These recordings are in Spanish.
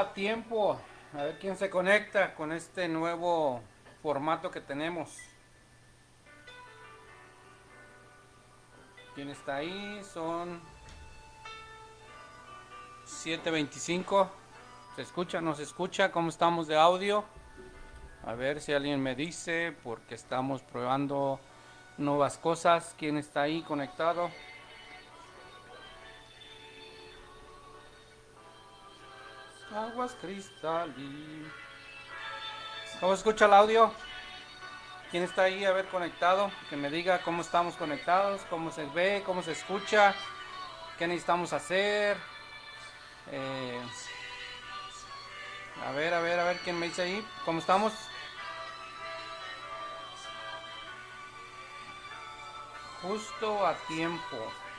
a tiempo. A ver quién se conecta con este nuevo formato que tenemos. ¿Quién está ahí? Son 7:25. ¿Se escucha? ¿No se escucha? ¿Cómo estamos de audio? A ver si alguien me dice, porque estamos probando nuevas cosas. ¿Quién está ahí conectado? Aguas cristalinas. ¿Cómo se escucha el audio? ¿Quién está ahí a ver conectado? Que me diga cómo estamos conectados, cómo se ve, cómo se escucha, qué necesitamos hacer. Eh, a ver, ¿quién me dice ahí? ¿Cómo estamos? Justo a tiempo.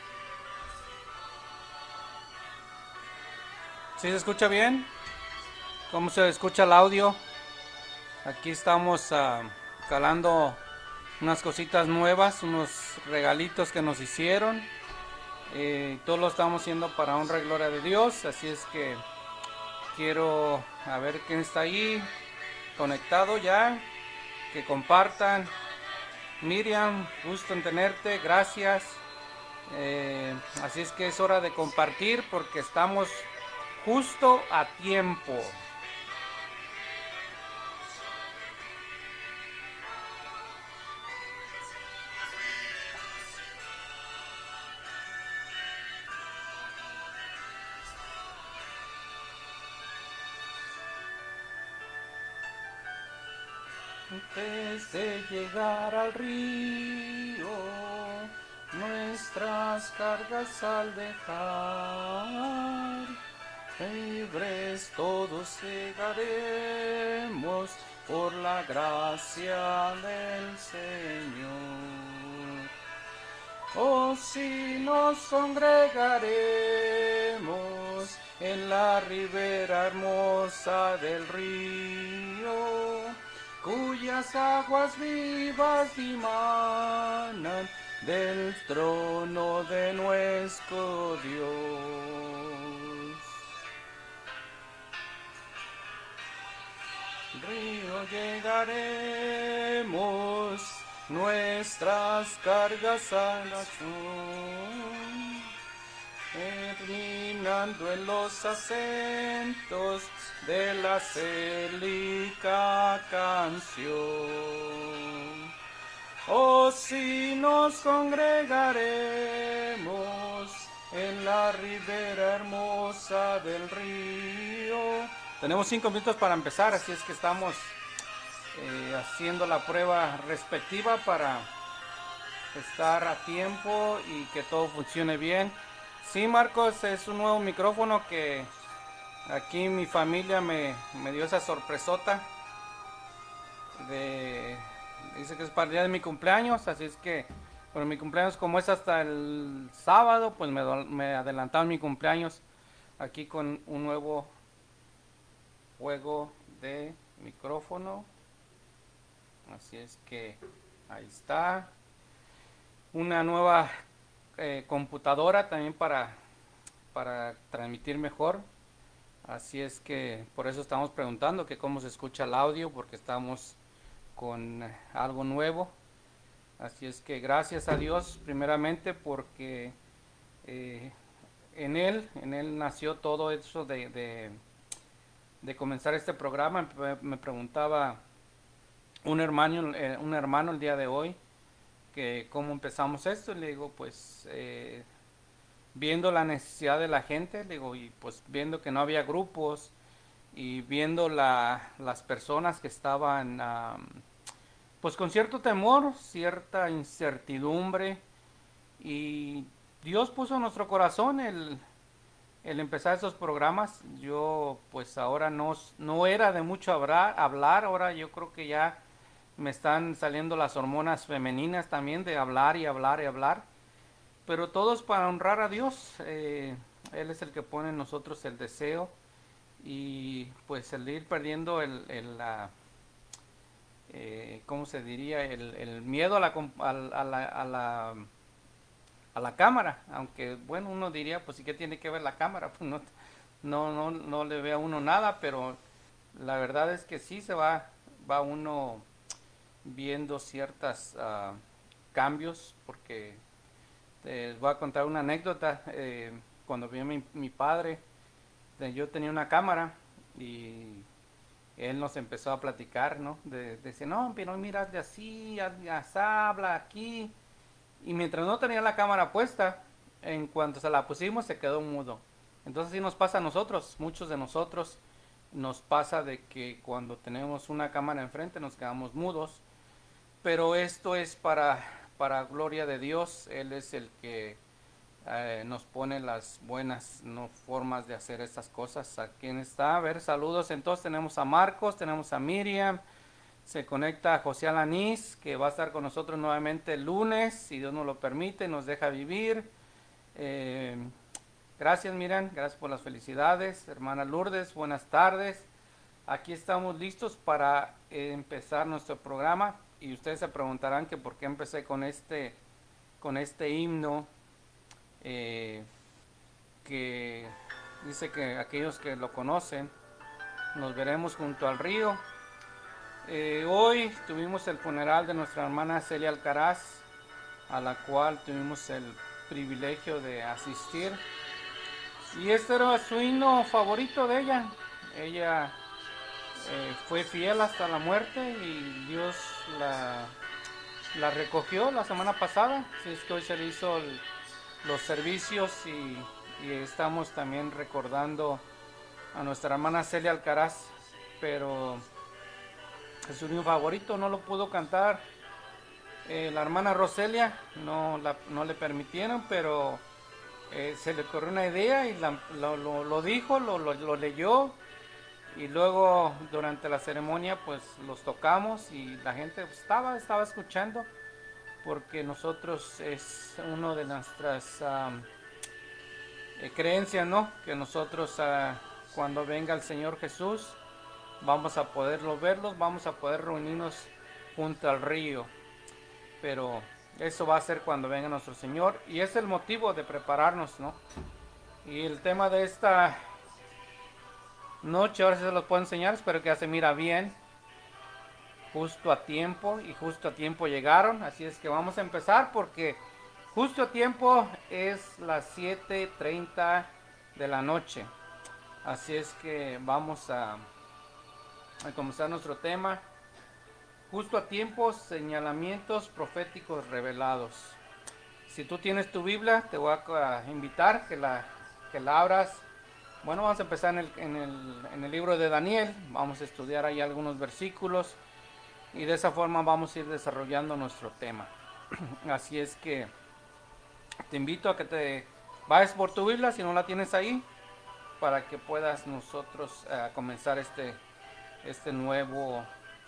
¿Sí se escucha bien? ¿Cómo se escucha el audio? Aquí estamos calando unas cositas nuevas, unos regalitos que nos hicieron. Todo lo estamos haciendo para honra y gloria de Dios. Así es que quiero a ver quién está ahí conectado ya. Que compartan. Miriam, gusto en tenerte, gracias. Así es que es hora de compartir porque estamos justo a tiempo. Antes de llegar al río, nuestras cargas al dejar, libres todos llegaremos por la gracia del Señor. Oh, si nos congregaremos en la ribera hermosa del río, cuyas aguas vivas dimanan del trono de nuestro Dios. Río llegaremos, nuestras cargas a la azul, terminando en los acentos de la célica canción. Oh, si nos congregaremos en la ribera hermosa del río. Tenemos 5 minutos para empezar, así es que estamos haciendo la prueba respectiva para estar a tiempo y que todo funcione bien. Sí, Marcos, es un nuevo micrófono que aquí mi familia me dio esa sorpresota dice que es para el día de mi cumpleaños, así es que por mi cumpleaños, como es hasta el sábado, pues me adelantaron mi cumpleaños aquí con un nuevo juego de micrófono. Así es que ahí está. Una nueva computadora también para transmitir mejor. Así es que por eso estamos preguntando que cómo se escucha el audio, porque estamos con algo nuevo. Así es que gracias a Dios primeramente porque en él nació todo eso de comenzar este programa. Me preguntaba un hermano el día de hoy que cómo empezamos esto. Y le digo, pues viendo la necesidad de la gente, le digo, y pues viendo que no había grupos y viendo las personas que estaban pues con cierto temor, cierta incertidumbre, y Dios puso en nuestro corazón el empezar esos programas. Yo pues ahora no era de mucho hablar, ahora yo creo que ya me están saliendo las hormonas femeninas también de hablar y hablar y hablar, pero todo es para honrar a Dios. Él es el que pone en nosotros el deseo y pues el de ir perdiendo ¿cómo se diría? El miedo a la cámara, aunque bueno, uno diría, pues sí, que tiene que ver la cámara, pues no, no le ve a uno nada, pero la verdad es que sí va uno viendo ciertos cambios, porque les voy a contar una anécdota. Cuando vio mi padre, yo tenía una cámara y él nos empezó a platicar, ¿no? Decir, no, pero mira, de así, habla aquí. Y mientras no tenía la cámara puesta, en cuanto se la pusimos, se quedó mudo. Entonces, sí nos pasa a nosotros, muchos de nosotros nos pasa de que cuando tenemos una cámara enfrente nos quedamos mudos, pero esto es para gloria de Dios. Él es el que nos pone las buenas, no, formas de hacer estas cosas. ¿A quién está? A ver, saludos. Entonces tenemos a Marcos, tenemos a Miriam, se conecta a José Alanís, que va a estar con nosotros nuevamente el lunes, si Dios nos lo permite, nos deja vivir. Eh, Gracias, Miriam, gracias por las felicidades. Hermana Lourdes, buenas tardes. Aquí estamos listos para empezar nuestro programa, y ustedes se preguntarán que por qué empecé con este himno, que dice que aquellos que lo conocen, nos veremos junto al río. Hoy tuvimos el funeral de nuestra hermana Celia Alcaraz, a la cual tuvimos el privilegio de asistir. Y este era su himno favorito de ella. Ella fue fiel hasta la muerte, y Dios la recogió la semana pasada. Así es que hoy se le hizo los servicios, y estamos también recordando a nuestra hermana Celia Alcaraz. Pero es su himno favorito, no lo pudo cantar la hermana Roselia, no le permitieron, pero se le ocurrió una idea y lo dijo, lo leyó, y luego durante la ceremonia pues los tocamos, y la gente estaba escuchando, porque nosotros es uno de nuestras creencias, ¿no? Que nosotros cuando venga el Señor Jesús vamos a poderlo verlos, vamos a poder reunirnos junto al río. Pero eso va a ser cuando venga nuestro Señor, y es el motivo de prepararnos, ¿no? Y el tema de esta noche, ahora sí se los puedo enseñar, espero que ya se mira bien, justo a tiempo, y justo a tiempo llegaron. Así es que vamos a empezar, porque justo a tiempo es las 7:30 de la noche. Así es que vamos a comenzar nuestro tema. Justo a tiempo, señalamientos proféticos revelados. Si tú tienes tu Biblia, te voy a invitar que la abras. Bueno, vamos a empezar en el libro de Daniel. Vamos a estudiar ahí algunos versículos, y de esa forma vamos a ir desarrollando nuestro tema. Así es que te invito a que te vayas por tu Biblia, si no la tienes ahí, para que puedas nosotros comenzar este nuevo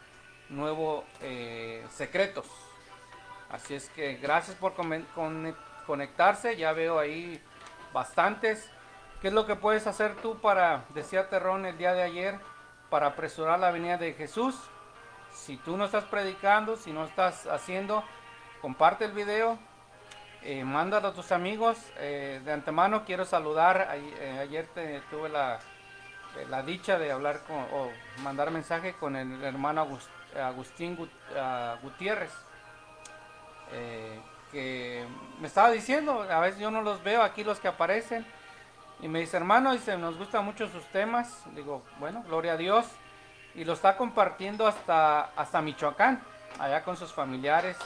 secretos. Así es que gracias por conectarse. Ya veo ahí bastantes. ¿Qué es lo que puedes hacer tú para, decía Terrón el día de ayer, para apresurar la venida de Jesús? Si tú no estás predicando, si no estás haciendo, comparte el video, mándalo a tus amigos. De antemano quiero saludar. Ayer tuve la dicha de hablar o mandar mensaje con el hermano Agustín Gutiérrez, que me estaba diciendo, a veces yo no los veo aquí los que aparecen, y me dice, hermano, dice, nos gustan mucho sus temas. Digo, bueno, gloria a Dios. Y lo está compartiendo hasta Michoacán, allá con sus familiares.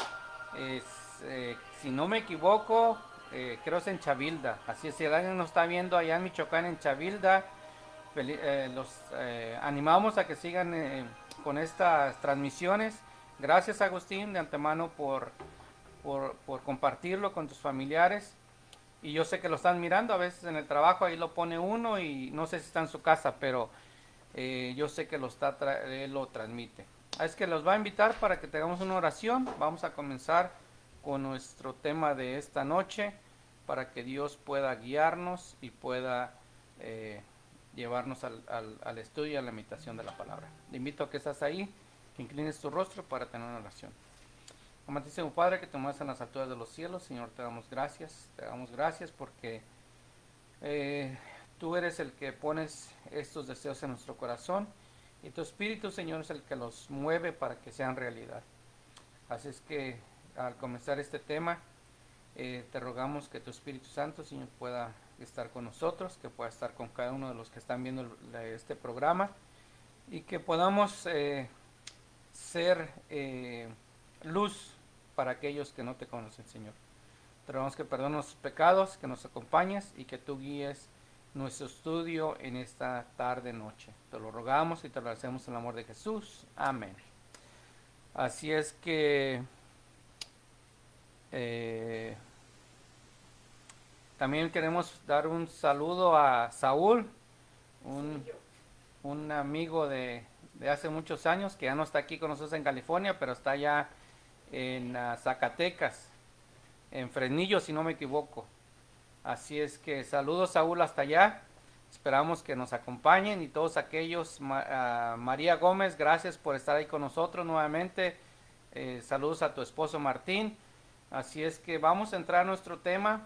Si no me equivoco, creo es en Chavilda. Así es, si alguien nos está viendo allá en Michoacán, en Chavilda, los animamos a que sigan con estas transmisiones. Gracias, Agustín, de antemano por compartirlo con tus familiares. Y yo sé que lo están mirando, a veces en el trabajo ahí lo pone uno, y no sé si está en su casa, pero yo sé que él lo transmite. Es que los va a invitar para que tengamos una oración. Vamos a comenzar con nuestro tema de esta noche, para que Dios pueda guiarnos y pueda llevarnos al estudio y a la meditación de la palabra. Te invito a que estás ahí, que inclines tu rostro para tener una oración. Amantísimo Padre, que te mueves en las alturas de los cielos, Señor, te damos gracias porque Tú eres el que pones estos deseos en nuestro corazón y tu Espíritu, Señor, es el que los mueve para que sean realidad. Así es que al comenzar este tema, te rogamos que tu Espíritu Santo, Señor, pueda estar con nosotros, que pueda estar con cada uno de los que están viendo este programa y que podamos ser luz para aquellos que no te conocen, Señor. Te rogamos que perdones nuestros pecados, que nos acompañes y que tú guíes nuestro estudio en esta tarde noche. Te lo rogamos y te lo agradecemos en el amor de Jesús. Amén. Así es que también queremos dar un saludo a Saúl, un amigo de hace muchos años que ya no está aquí con nosotros en California, pero está allá en Zacatecas, en Fresnillo, si no me equivoco. Así es que saludos, Saúl, hasta allá. Esperamos que nos acompañen y todos aquellos. María Gómez, gracias por estar ahí con nosotros nuevamente. Saludos a tu esposo Martín. Así es que vamos a entrar a nuestro tema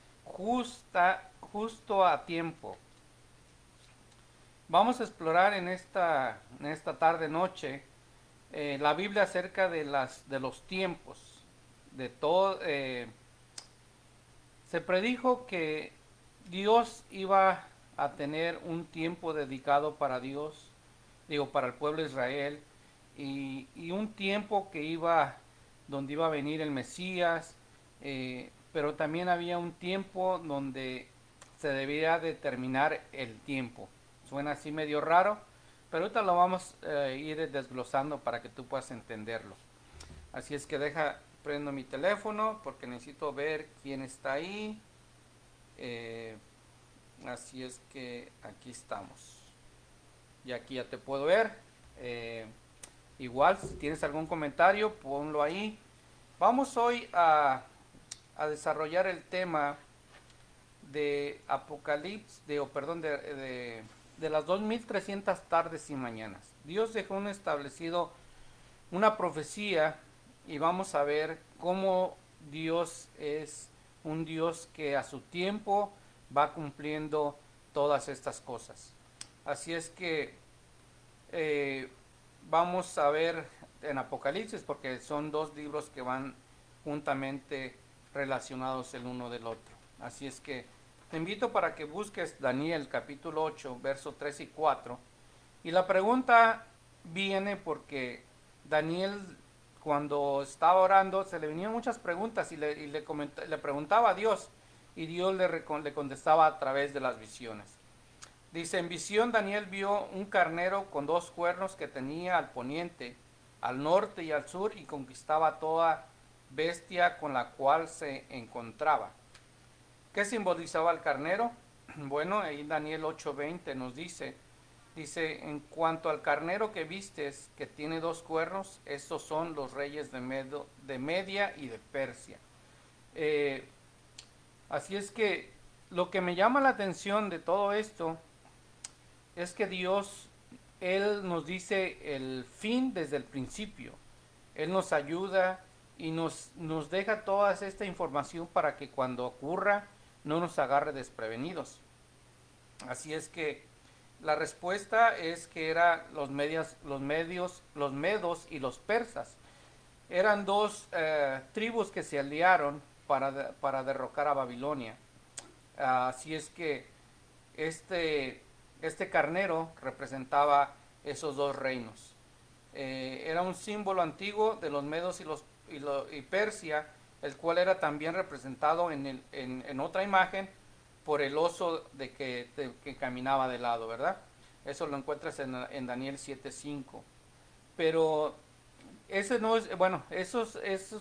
justo a tiempo. Vamos a explorar en esta tarde noche la Biblia acerca de los tiempos. De todo. Se predijo que Dios iba a tener un tiempo dedicado para Dios, para el pueblo de Israel, y un tiempo donde iba a venir el Mesías, pero también había un tiempo donde se debía determinar el tiempo. Suena así medio raro, pero ahorita lo vamos a ir desglosando para que tú puedas entenderlo. Así es que prendo mi teléfono porque necesito ver quién está ahí. Así es que aquí estamos. Y aquí ya te puedo ver. Igual, si tienes algún comentario, ponlo ahí. Vamos hoy a desarrollar el tema de Apocalipsis, de las 2300 tardes y mañanas. Dios dejó establecido una profecía y vamos a ver cómo Dios es un Dios que a su tiempo va cumpliendo todas estas cosas. Así es que vamos a ver en Apocalipsis, porque son dos libros que van juntamente relacionados el uno del otro. Así es que te invito para que busques Daniel capítulo 8, versos 3 y 4. Y la pregunta viene porque Daniel, cuando estaba orando, se le venían muchas preguntas y le preguntaba a Dios, y Dios le contestaba a través de las visiones. Dice: en visión Daniel vio un carnero con dos cuernos que tenía al poniente, al norte y al sur, y conquistaba toda bestia con la cual se encontraba. ¿Qué simbolizaba el carnero? Bueno, ahí Daniel 8:20 nos dice, en cuanto al carnero que vistes, que tiene dos cuernos, estos son los reyes de Media y de Persia. Así es que lo que me llama la atención de todo esto es que Dios, Él nos dice el fin desde el principio. Él nos ayuda y nos deja toda esta información para que cuando ocurra no nos agarre desprevenidos. Así es que la respuesta es que eran los medos y los persas. Eran dos tribus que se aliaron para derrocar a Babilonia. Así es que este carnero representaba esos dos reinos. Era un símbolo antiguo de los medos y Persia, el cual era también representado en otra imagen por el oso que caminaba de lado, ¿verdad? Eso lo encuentras en Daniel 7:5. Pero ese no es, bueno, eso es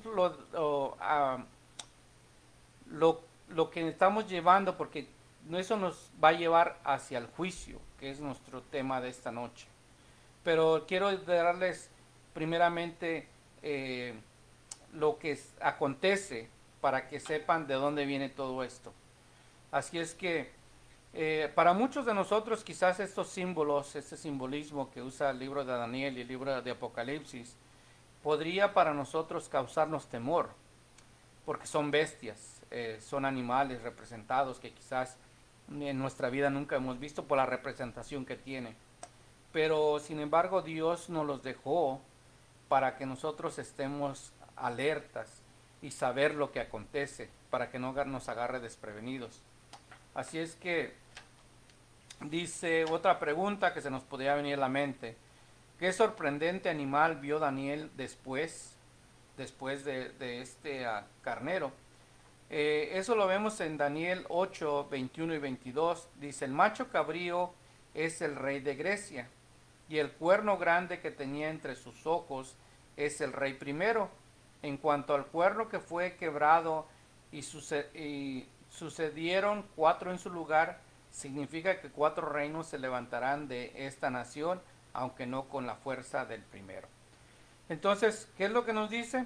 lo que estamos llevando, porque eso nos va a llevar hacia el juicio, que es nuestro tema de esta noche. Pero quiero darles primeramente lo que acontece para que sepan de dónde viene todo esto. Así es que para muchos de nosotros quizás estos símbolos, este simbolismo que usa el libro de Daniel y el libro de Apocalipsis, podría para nosotros causarnos temor, porque son bestias, son animales representados que quizás en nuestra vida nunca hemos visto por la representación que tiene. Pero sin embargo Dios nos los dejó para que nosotros estemos alertas y saber lo que acontece, para que no nos agarre desprevenidos. Así es que dice otra pregunta que se nos podría venir a la mente. ¿Qué sorprendente animal vio Daniel después de este carnero? Eso lo vemos en Daniel 8, 21 y 22. Dice, el macho cabrío es el rey de Grecia, y el cuerno grande que tenía entre sus ojos es el rey primero. En cuanto al cuerno que fue quebrado y sucedieron 4 en su lugar, significa que 4 reinos se levantarán de esta nación, aunque no con la fuerza del primero. Entonces, ¿qué es lo que nos dice?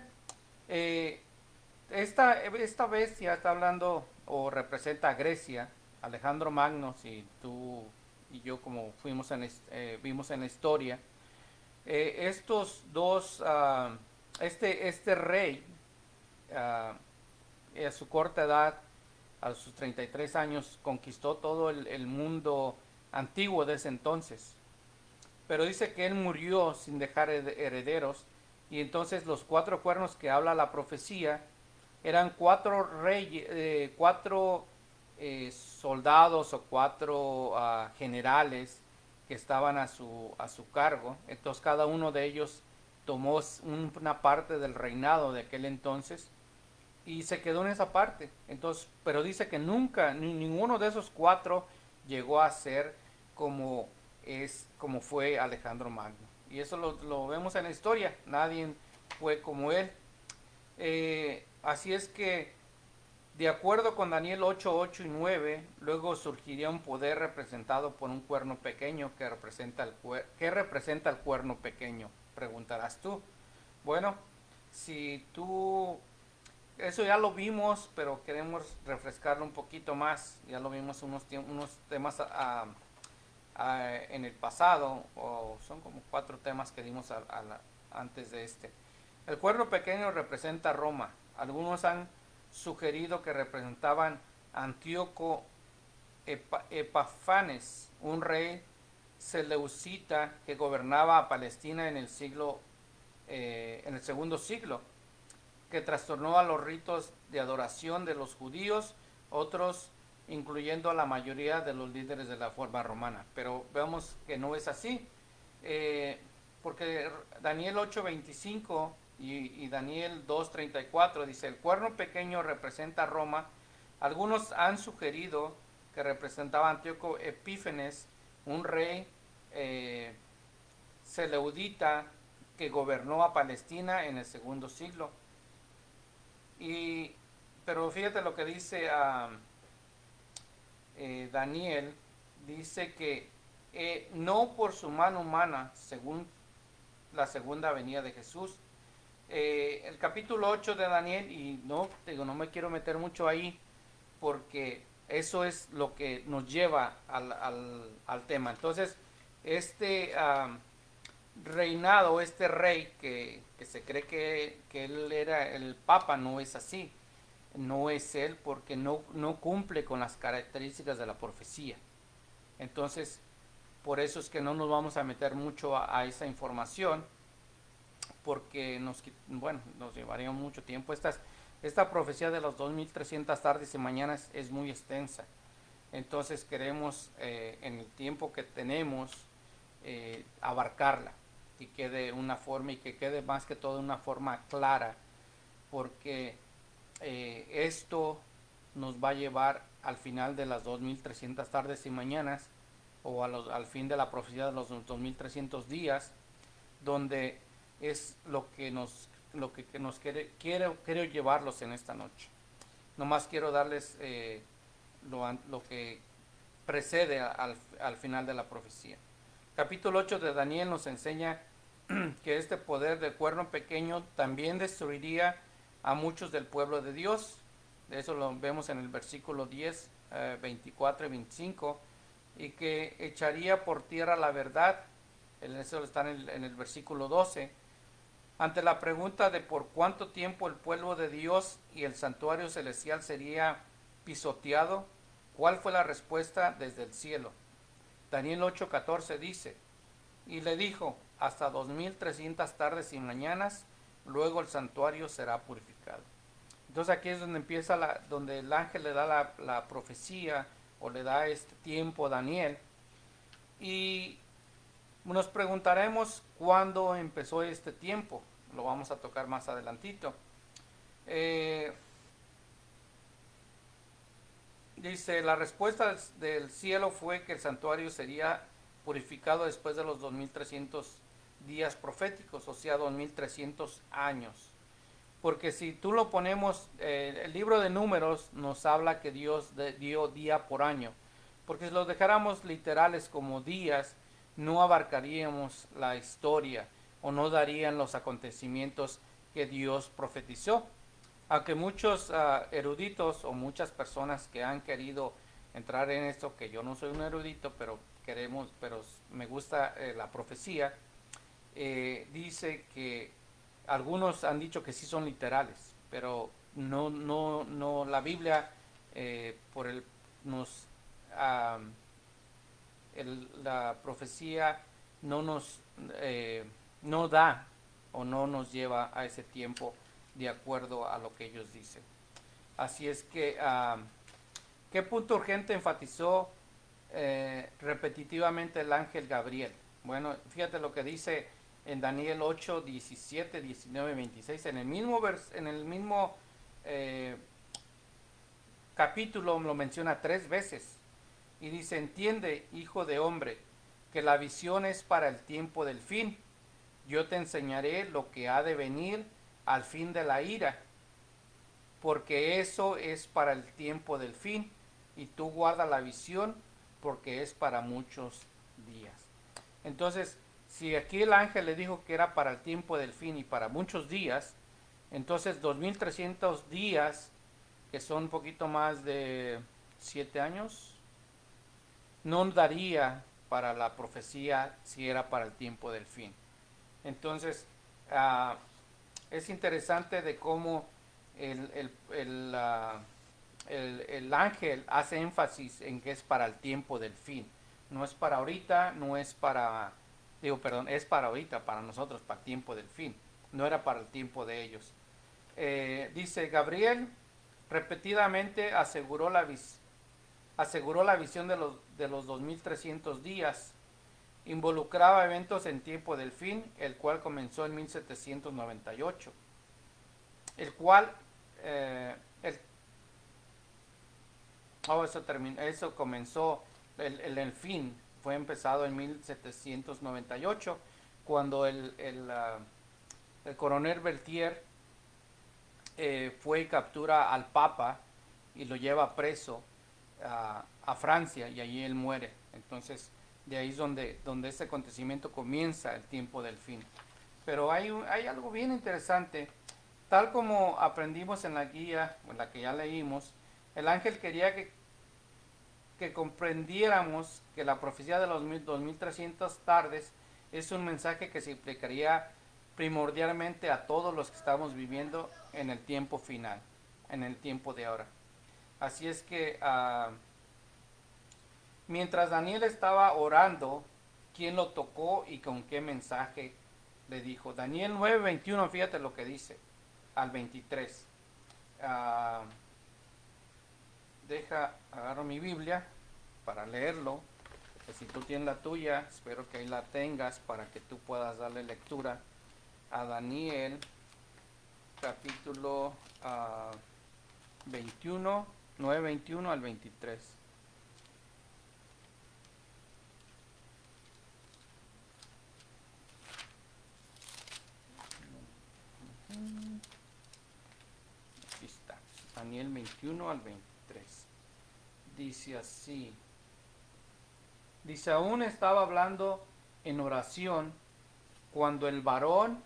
Esta bestia está hablando o representa a Grecia. Alejandro Magno, si tú y yo como vimos en la historia, estos dos, este rey, a su corta edad, a sus 33 años, conquistó todo el mundo antiguo de ese entonces. Pero dice que él murió sin dejar herederos, y entonces los 4 cuernos que habla la profecía eran 4 reyes, 4 soldados o 4 generales que estaban a su cargo. Entonces cada uno de ellos tomó una parte del reinado de aquel entonces y se quedó en esa parte. Entonces, pero dice que nunca ninguno de esos 4 llegó a ser como fue Alejandro Magno. Y eso lo vemos en la historia. Nadie fue como él. Así es que, de acuerdo con Daniel 8, 8 y 9, luego surgiría un poder representado por un cuerno pequeño que representa ¿qué representa el cuerno pequeño? Preguntarás tú. Bueno, si tú... Eso ya lo vimos, pero queremos refrescarlo un poquito más. Ya lo vimos unos temas en el pasado, o son como 4 temas que dimos antes de este. El cuerno pequeño representa a Roma. Algunos han sugerido que representaban a Antíoco Epafanes, un rey seleucita que gobernaba a Palestina en el segundo siglo, que trastornó a los ritos de adoración de los judíos, otros incluyendo a la mayoría de los líderes de la forma romana. Pero vemos que no es así, porque Daniel 8:25 y Daniel 2:34 dice, el cuerno pequeño representa a Roma. Algunos han sugerido que representaba a Antíoco Epífanes, un rey seleudita que gobernó a Palestina en el segundo siglo. Pero fíjate lo que dice Daniel. Dice que no por su mano humana, según la segunda venida de Jesús. El capítulo 8 de Daniel, y no me quiero meter mucho ahí, porque eso es lo que nos lleva al tema. Entonces, reinado, este rey que se cree que él era el papa, no es así. No es él, porque no cumple con las características de la profecía. Entonces, por eso es que no nos vamos a meter mucho a esa información, porque nos llevaría mucho tiempo. Esta profecía de las 2300 tardes y mañanas es muy extensa. Entonces queremos en el tiempo que tenemos abarcarla y quede una forma, y que quede más que todo una forma clara, porque esto nos va a llevar al final de las 2300 tardes y mañanas, o al fin de la profecía de los 2300 días, donde es lo que nos quiero llevarlos en esta noche. Nomás quiero darles lo que precede al final de la profecía. Capítulo 8 de Daniel nos enseña que este poder del cuerno pequeño también destruiría a muchos del pueblo de Dios. De eso lo vemos en el versículo 10, 24 y 25, y que echaría por tierra la verdad. Eso está en el versículo 12. Ante la pregunta de por cuánto tiempo el pueblo de Dios y el santuario celestial sería pisoteado, ¿Cuál fue la respuesta desde el cielo? Daniel 8:14 dice, y le dijo, hasta 2300 tardes y mañanas, luego el santuario será purificado. Entonces aquí es donde empieza, donde el ángel le da la profecía, o le da este tiempo a Daniel. Y nos preguntaremos cuándo empezó este tiempo. Lo vamos a tocar más adelantito. Dice, la respuesta del cielo fue que el santuario sería purificado después de los 2300 días proféticos, o sea, 2300 años. Porque si tú lo ponemos, el libro de Números nos habla que Dios dio día por año. Porque si lo dejáramos literales como días, no abarcaríamos la historia o no darían los acontecimientos que Dios profetizó. Aunque muchos eruditos o muchas personas que han querido entrar en esto, que yo no soy un erudito, pero me gusta la profecía, dice que algunos han dicho que sí son literales, pero no, la Biblia nos la profecía no da o no nos lleva a ese tiempo de acuerdo a lo que ellos dicen. Así es que, ¿qué punto urgente enfatizó repetitivamente el ángel Gabriel? Bueno, fíjate lo que dice en Daniel 8, 17, 19, 26, en el mismo capítulo lo menciona 3 veces. Y dice, entiende, hijo de hombre, que la visión es para el tiempo del fin. Yo te enseñaré lo que ha de venir al fin de la ira, porque eso es para el tiempo del fin, y tú guarda la visión, porque es para muchos días. Entonces, si aquí el ángel le dijo que era para el tiempo del fin y para muchos días, entonces 2300 días, que son un poquito más de 7 años, no daría para la profecía si era para el tiempo del fin. Entonces, es interesante de cómo el ángel hace énfasis en que es para el tiempo del fin. No es para ahorita, no es para, es para ahorita, para nosotros, para el tiempo del fin. No era para el tiempo de ellos. Dice, Gabriel repetidamente aseguró la visión de los 2300 días. Involucraba eventos en tiempo del fin, el cual comenzó en 1798. Eso comenzó, el fin fue empezado en 1798, cuando el coronel Berthier fue y captura al Papa y lo lleva preso a Francia, y allí él muere. Entonces, de ahí es donde ese acontecimiento comienza el tiempo del fin. Pero hay algo bien interesante. Tal como aprendimos en la guía, en la que ya leímos, el ángel quería que comprendiéramos que la profecía de los 2300 tardes es un mensaje que se aplicaría primordialmente a todos los que estamos viviendo en el tiempo final, en el tiempo de ahora. Así es que mientras Daniel estaba orando, ¿quién lo tocó y con qué mensaje le dijo? Daniel 9:21, fíjate lo que dice al 23. Agarro mi Biblia para leerlo. Que si tú tienes la tuya, espero que ahí la tengas para que tú puedas darle lectura a Daniel capítulo 21, 9:21 al 23. Aquí está, Daniel 21 al 23. Dice así. Dice, aún estaba hablando en oración cuando el varón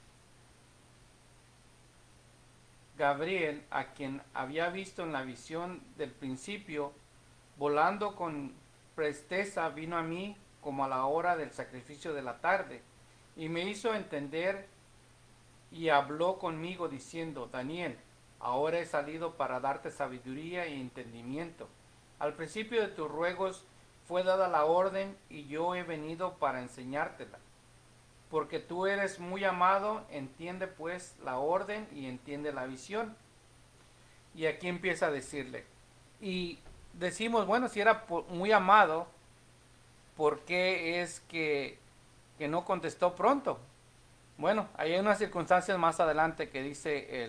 Gabriel, a quien había visto en la visión del principio, volando con presteza, vino a mí como a la hora del sacrificio de la tarde, y me hizo entender y habló conmigo diciendo, Daniel, ahora he salido para darte sabiduría y entendimiento. Al principio de tus ruegos fue dada la orden y yo he venido para enseñártela. Porque tú eres muy amado, entiende pues la orden y entiende la visión. Y aquí empieza a decirle. Y decimos, bueno, si era muy amado, ¿por qué es que no contestó pronto? Bueno, hay unas circunstancias más adelante que dice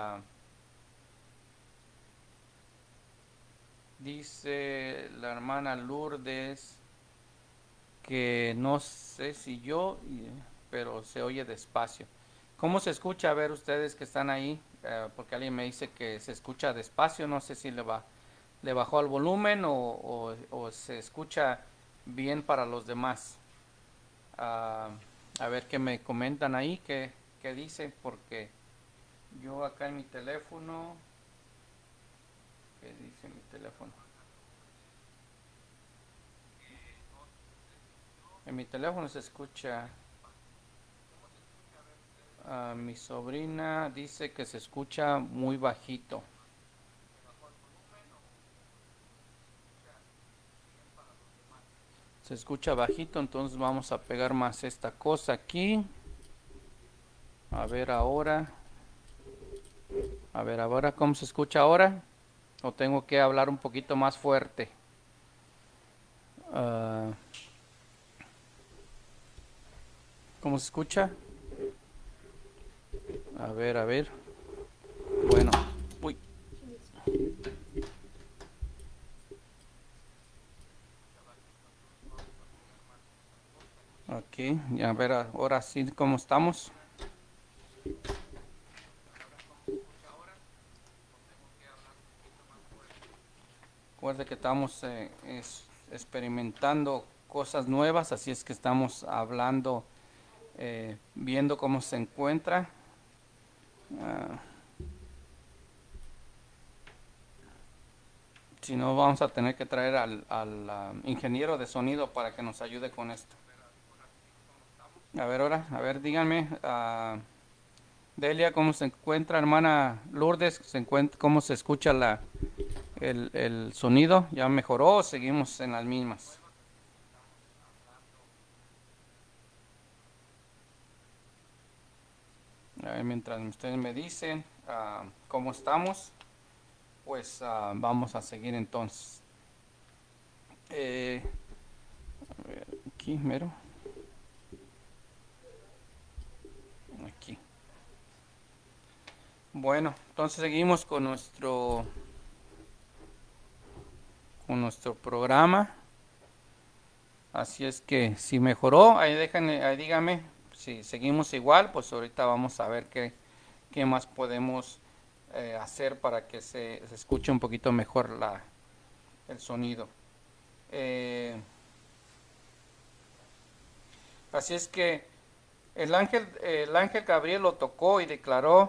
dice la hermana Lourdes que no sé si yo, pero se oye despacio. ¿Cómo se escucha? A ver ustedes que están ahí, porque alguien me dice que se escucha despacio, no sé si le bajó el volumen o se escucha bien para los demás. Ah, a ver qué me comentan ahí, qué dicen, porque yo acá en mi teléfono, ¿qué dice mi teléfono? En mi teléfono se escucha. Mi sobrina dice que se escucha muy bajito. Se escucha bajito, entonces vamos a pegar más esta cosa aquí. A ver ahora. A ver ahora cómo se escucha ahora. O tengo que hablar un poquito más fuerte. Ah, ¿Cómo se escucha? A ver, a ver. Bueno. Uy. Aquí, a ver ahora sí cómo estamos. Recuerde que estamos experimentando cosas nuevas, así es que estamos hablando, viendo cómo se encuentra. Ah, si no, vamos a tener que traer al ingeniero de sonido para que nos ayude con esto. A ver ahora, a ver, díganme, Delia, ¿cómo se encuentra? Hermana Lourdes, ¿cómo se escucha el sonido? ¿Ya mejoró o seguimos en las mismas? A ver, mientras ustedes me dicen cómo estamos, pues vamos a seguir entonces. A ver, aquí, mero. Aquí. Bueno, entonces seguimos con nuestro programa. Así es que si mejoró, ahí déjenme, ahí díganme. Si seguimos igual, pues ahorita vamos a ver qué más podemos hacer para que se escuche un poquito mejor el sonido. Así es que el ángel Gabriel lo tocó y declaró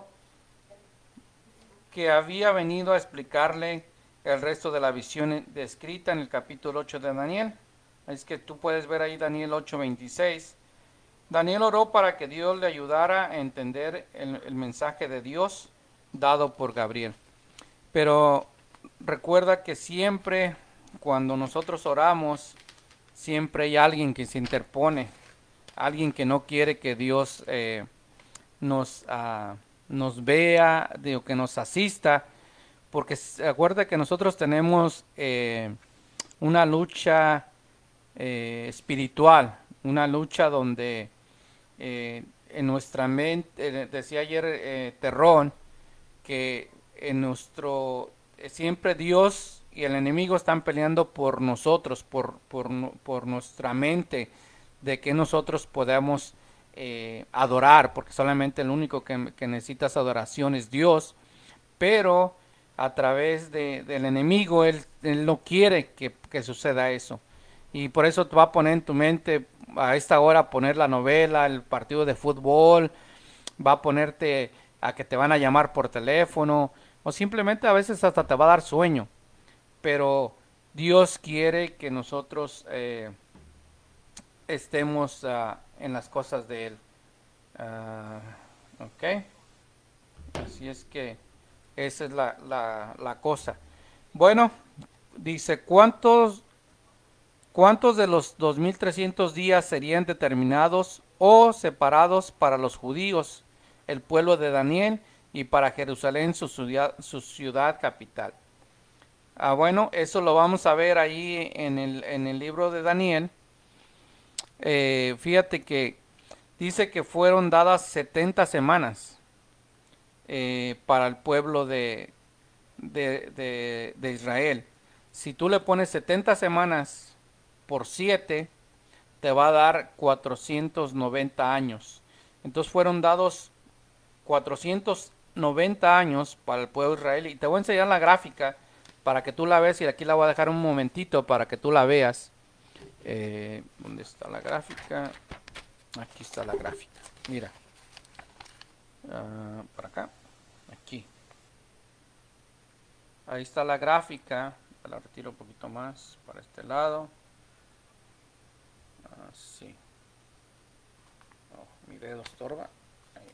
que había venido a explicarle el resto de la visión descrita en el capítulo 8 de Daniel. Es que tú puedes ver ahí Daniel 8:26. Daniel oró para que Dios le ayudara a entender el mensaje de Dios dado por Gabriel. Pero recuerda que siempre cuando nosotros oramos, siempre hay alguien que se interpone, alguien que no quiere que Dios nos vea, o que nos asista, porque acuerda que nosotros tenemos una lucha espiritual, una lucha donde en nuestra mente, decía ayer Terrón, que en siempre Dios y el enemigo están peleando por nosotros, por nuestra mente, de que nosotros podamos adorar, porque solamente el único que necesita esa adoración es Dios, pero a través del enemigo él no quiere que suceda eso. Y por eso te va a poner en tu mente a esta hora poner la novela, el partido de fútbol, va a ponerte a que te van a llamar por teléfono o simplemente a veces hasta te va a dar sueño. Pero Dios quiere que nosotros estemos en las cosas de Él. Ok. Así es que esa es la cosa. Bueno, dice, ¿cuántos de los 2300 días serían determinados o separados para los judíos, el pueblo de Daniel, y para Jerusalén, su ciudad capital? Bueno, eso lo vamos a ver ahí en el libro de Daniel. Fíjate que dice que fueron dadas 70 semanas para el pueblo de Israel. Si tú le pones 70 semanas por 7, te va a dar 490 años. Entonces fueron dados 490 años para el pueblo de Israel. Y te voy a enseñar la gráfica para que tú la veas, y aquí la voy a dejar un momentito para que tú la veas. ¿Dónde está la gráfica? Aquí está la gráfica. Mira. Para acá. Aquí. Ahí está la gráfica. La retiro un poquito más para este lado. Así. Oh, mi dedo estorba. Ahí.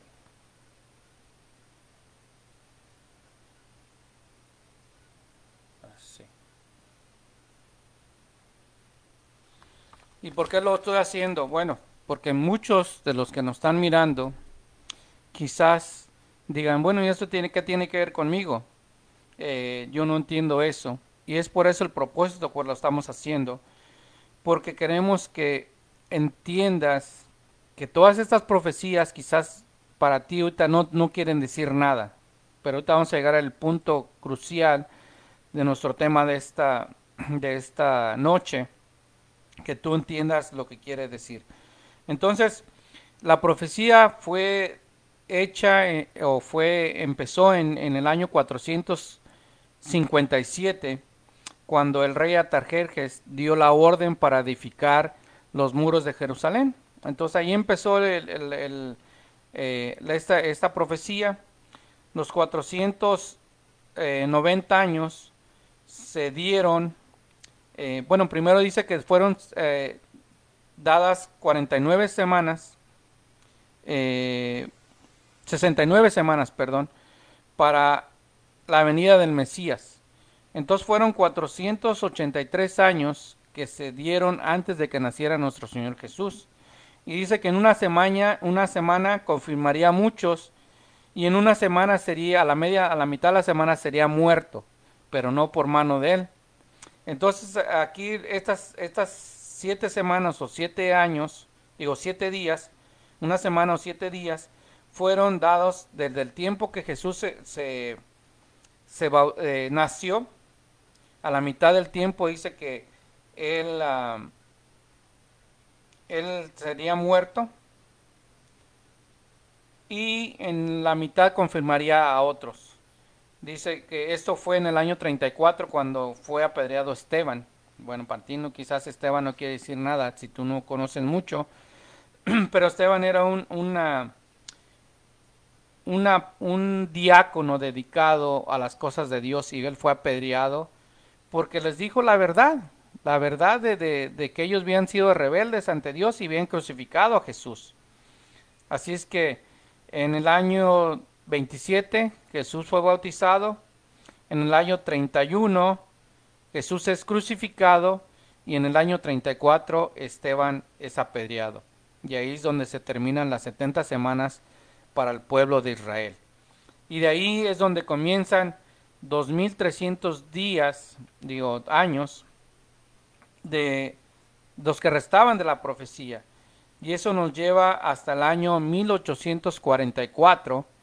Así. ¿Y por qué lo estoy haciendo? Bueno, porque muchos de los que nos están mirando quizás digan, bueno, ¿y esto qué tiene que ver conmigo? Yo no entiendo eso. Y es por eso el propósito que lo estamos haciendo. Porque queremos que entiendas que todas estas profecías quizás para ti ahorita no quieren decir nada. Pero ahorita vamos a llegar al punto crucial de nuestro tema de esta noche, que tú entiendas lo que quiere decir. Entonces, la profecía fue hecha empezó en el año 457, cuando el rey Artajerjes dio la orden para edificar los muros de Jerusalén. Entonces ahí empezó esta profecía. Los 490 años se dieron, bueno, primero dice que fueron dadas 49 semanas, 69 semanas, perdón, para la venida del Mesías. Entonces fueron 483 años que se dieron antes de que naciera nuestro Señor Jesús. Y dice que en una semana confirmaría muchos, y en una semana sería, a la mitad de la semana sería muerto, pero no por mano de él. Entonces aquí estas 7 semanas o 7 años, 7 días, una semana o 7 días, fueron dados desde el tiempo que Jesús nació. A la mitad del tiempo dice que él sería muerto, y en la mitad confirmaría a otros. Dice que esto fue en el año 34, cuando fue apedreado Esteban. Bueno, para ti quizás Esteban no quiere decir nada si tú no conoces mucho, pero Esteban era un diácono dedicado a las cosas de Dios, y él fue apedreado porque les dijo la verdad de que ellos habían sido rebeldes ante Dios y habían crucificado a Jesús. Así es que en el año 27 Jesús fue bautizado, en el año 31 Jesús es crucificado, y en el año 34 Esteban es apedreado. Y ahí es donde se terminan las 70 semanas para el pueblo de Israel. Y de ahí es donde comienzan 2300 días, años, de los que restaban de la profecía. Y eso nos lleva hasta el año 1844.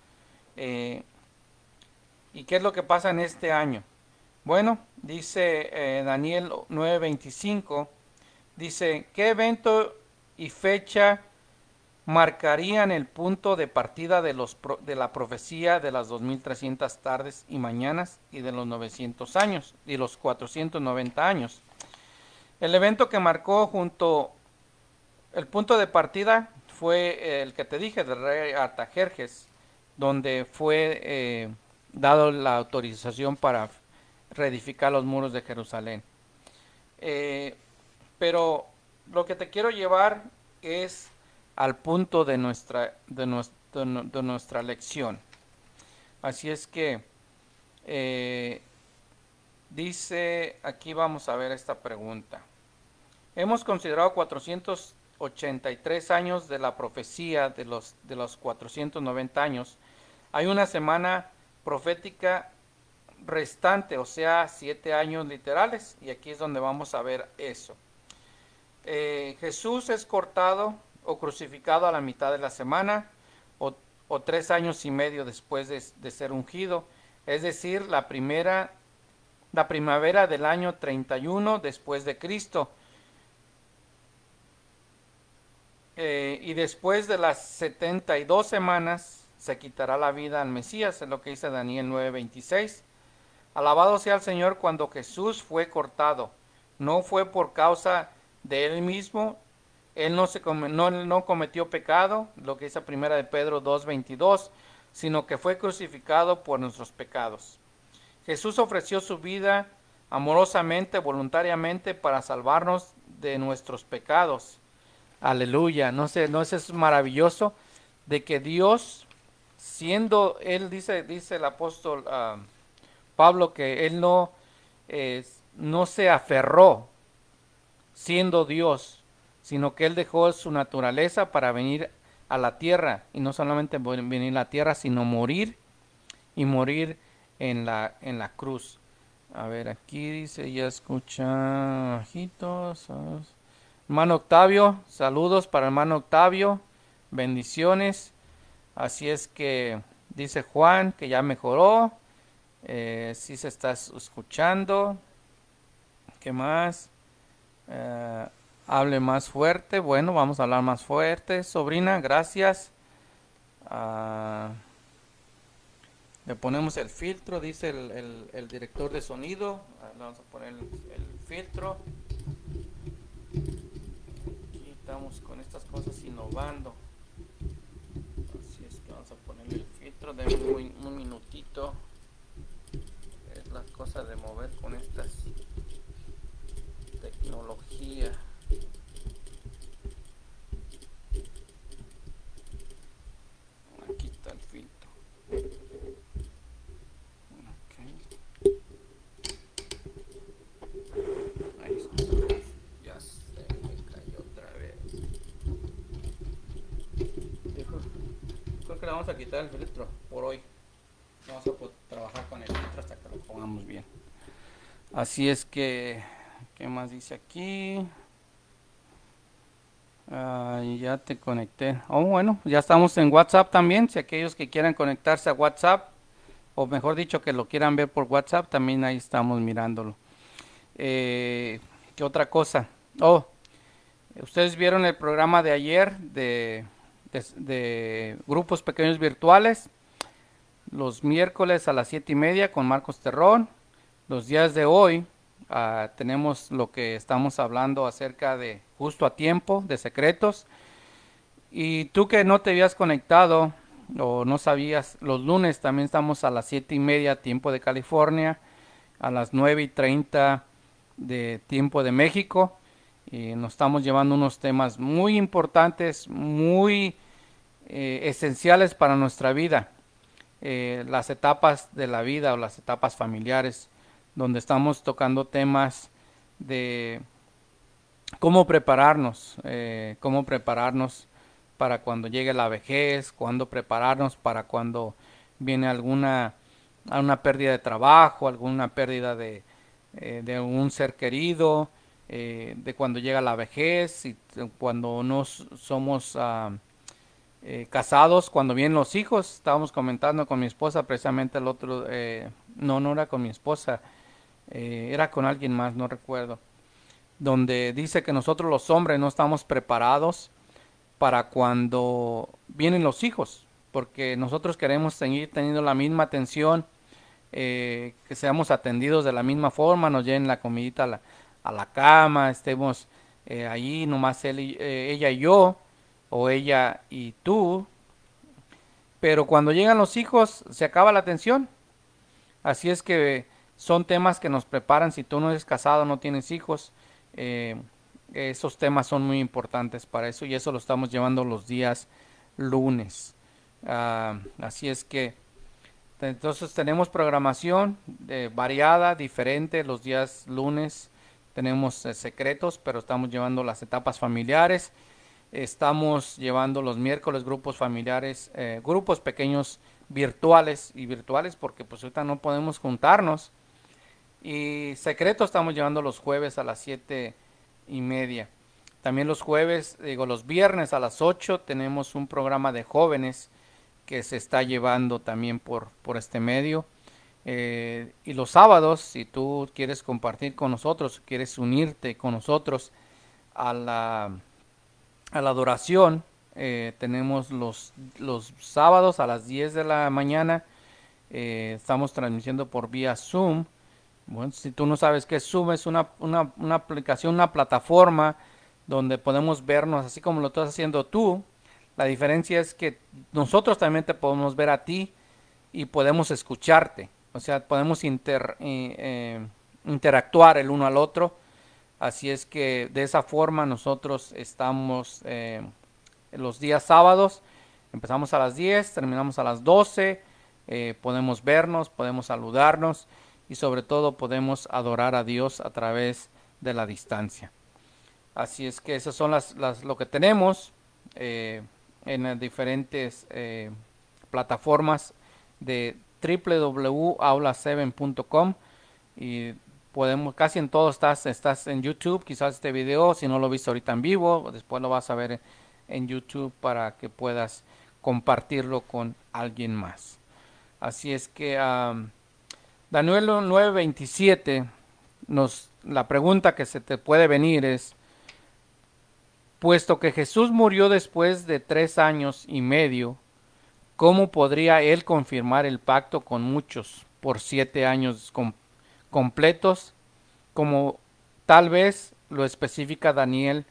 ¿Y qué es lo que pasa en este año? Bueno, dice Daniel 9:25, dice, ¿qué evento y fecha marcarían el punto de partida de la profecía de las 2300 tardes y mañanas y de los 900 años y los 490 años? El evento que marcó el punto de partida fue el que te dije, del rey Artajerjes, donde fue dado la autorización para reedificar los muros de Jerusalén. Pero lo que te quiero llevar es al punto de nuestra lección. Así es que Dice, aquí vamos a ver esta pregunta. Hemos considerado 483 años de la profecía de los 490 años. Hay una semana profética restante, o sea, 7 años literales, y aquí es donde vamos a ver eso. Jesús es cortado o crucificado a la mitad de la semana, o 3 años y medio después de ser ungido, es decir, la primavera del año 31 después de Cristo. Y después de las 72 semanas se quitará la vida al Mesías, es lo que dice Daniel 9:26. Alabado sea el Señor. Cuando Jesús fue cortado, no fue por causa de él mismo, él no cometió pecado, lo que dice primera de Pedro 2:22, sino que fue crucificado por nuestros pecados. Jesús ofreció su vida amorosamente, voluntariamente, para salvarnos de nuestros pecados. Aleluya. No sé, es maravilloso de que Dios, siendo él, dice el apóstol Pablo, que él no se aferró siendo Dios, sino que él dejó su naturaleza para venir a la tierra, y no solamente venir a la tierra, sino morir, y morir en la cruz. A ver, aquí dice, ya escucha bajitos. Hermano Octavio, saludos para hermano Octavio, bendiciones. Así es que dice Juan que ya mejoró. Si se está escuchando. ¿Qué más? Hable más fuerte. Bueno, vamos a hablar más fuerte, sobrina, gracias. Le ponemos el filtro, dice el director de sonido. Le vamos a poner el filtro. Aquí estamos con estas cosas innovando. Así es que vamos a ponerle el filtro. Denme un minutito. Es la cosa de mover con estas tecnología. Aquí está el filtro. Okay. Ahí está. Ya se me cayó otra vez. Creo que le vamos a quitar el filtro por hoy. Vamos a poder trabajar con el filtro hasta que lo pongamos bien. Así es que, ¿qué más dice aquí? Ya te conecté. Oh, bueno, ya estamos en WhatsApp también. Si aquellos que quieran conectarse a WhatsApp, o mejor dicho, que lo quieran ver por WhatsApp, también ahí estamos mirándolo. ¿Qué otra cosa? Oh, ustedes vieron el programa de ayer de grupos pequeños virtuales. Los miércoles a las 7:30 con Marcos Terrón. Los días de hoy tenemos lo que estamos hablando acerca de justo a tiempo, de secretos. Y tú que no te habías conectado o no sabías, los lunes también estamos a las 7:30 tiempo de California, a las 9:30 de tiempo de México. Y nos estamos llevando unos temas muy importantes, muy esenciales para nuestra vida. Las etapas de la vida o las etapas familiares, donde estamos tocando temas de cómo prepararnos para cuando llegue la vejez, cuándo prepararnos para cuando viene alguna pérdida de trabajo, alguna pérdida de un ser querido, de cuando llega la vejez, y cuando no somos casados, cuando vienen los hijos. Estábamos comentando con mi esposa precisamente el otro, no era con mi esposa, era con alguien más, no recuerdo, donde dice que nosotros los hombres no estamos preparados para cuando vienen los hijos, porque nosotros queremos seguir teniendo la misma atención, que seamos atendidos de la misma forma, nos lleven la comidita a la cama, estemos ahí nomás ella y yo, o ella y tú. Pero cuando llegan los hijos se acaba la atención. Así es que son temas que nos preparan. Si tú no eres casado, no tienes hijos, esos temas son muy importantes para eso, y eso lo estamos llevando los días lunes. Así es que Entonces tenemos programación variada, diferente. Los días lunes tenemos secretos, pero estamos llevando las etapas familiares. Estamos llevando los miércoles grupos familiares, grupos pequeños virtuales y virtuales porque pues ahorita no podemos juntarnos. Y secretos estamos llevando los jueves a las 7:30. También los jueves, digo los viernes a las 8 tenemos un programa de jóvenes que se está llevando también por este medio. Y los sábados, si tú quieres compartir con nosotros, quieres unirte con nosotros a la adoración, tenemos los sábados a las 10 de la mañana. Estamos transmitiendo por vía Zoom. Bueno, si tú no sabes qué es Zoom, es una aplicación, una plataforma donde podemos vernos así como lo estás haciendo tú. La diferencia es que nosotros también te podemos ver a ti y podemos escucharte. O sea, podemos interactuar el uno al otro. Así es que de esa forma nosotros estamos los días sábados. Empezamos a las 10, terminamos a las 12. Podemos vernos, podemos saludarnos y sobre todo podemos adorar a Dios a través de la distancia. Así es que esas son lo que tenemos en las diferentes plataformas de www.aula7.com y podemos, casi en todo estás en YouTube, quizás este video, si no lo viste ahorita en vivo, después lo vas a ver en YouTube para que puedas compartirlo con alguien más. Así es que Daniel 9:27, la pregunta que se te puede venir es, puesto que Jesús murió después de 3 años y medio, ¿cómo podría él confirmar el pacto con muchos por 7 años completos, como tal vez lo especifica Daniel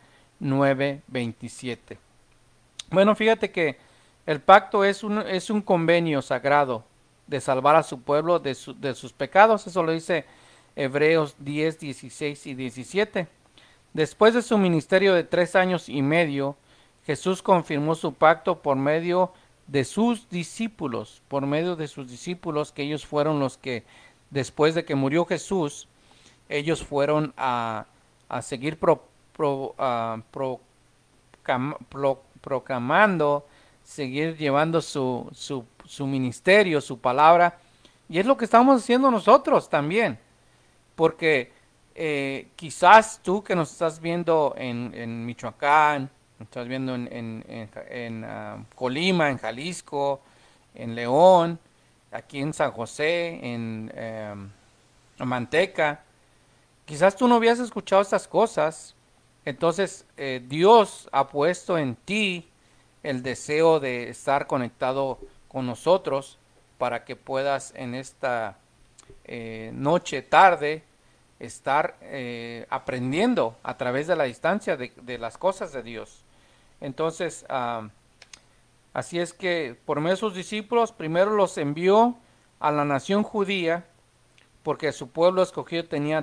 9:27? Bueno, fíjate que el pacto es un convenio sagrado de salvar a su pueblo de sus pecados. Eso lo dice Hebreos 10, 16 y 17. Después de su ministerio de 3 años y medio, Jesús confirmó su pacto por medio de sus discípulos, que ellos fueron los que, después de que murió Jesús, ellos fueron a seguir proclamando, seguir llevando su ministerio, su palabra. Y es lo que estamos haciendo nosotros también, porque quizás tú que nos estás viendo en Michoacán, estás viendo en Colima, en Jalisco, en León, aquí en San José, en Manteca, quizás tú no habías escuchado estas cosas. Entonces Dios ha puesto en ti el deseo de estar conectado con nosotros para que puedas en esta noche, tarde, estar aprendiendo a través de la distancia de las cosas de Dios. Entonces, así es que por medio de sus discípulos, primero los envió a la nación judía, porque su pueblo escogido tenía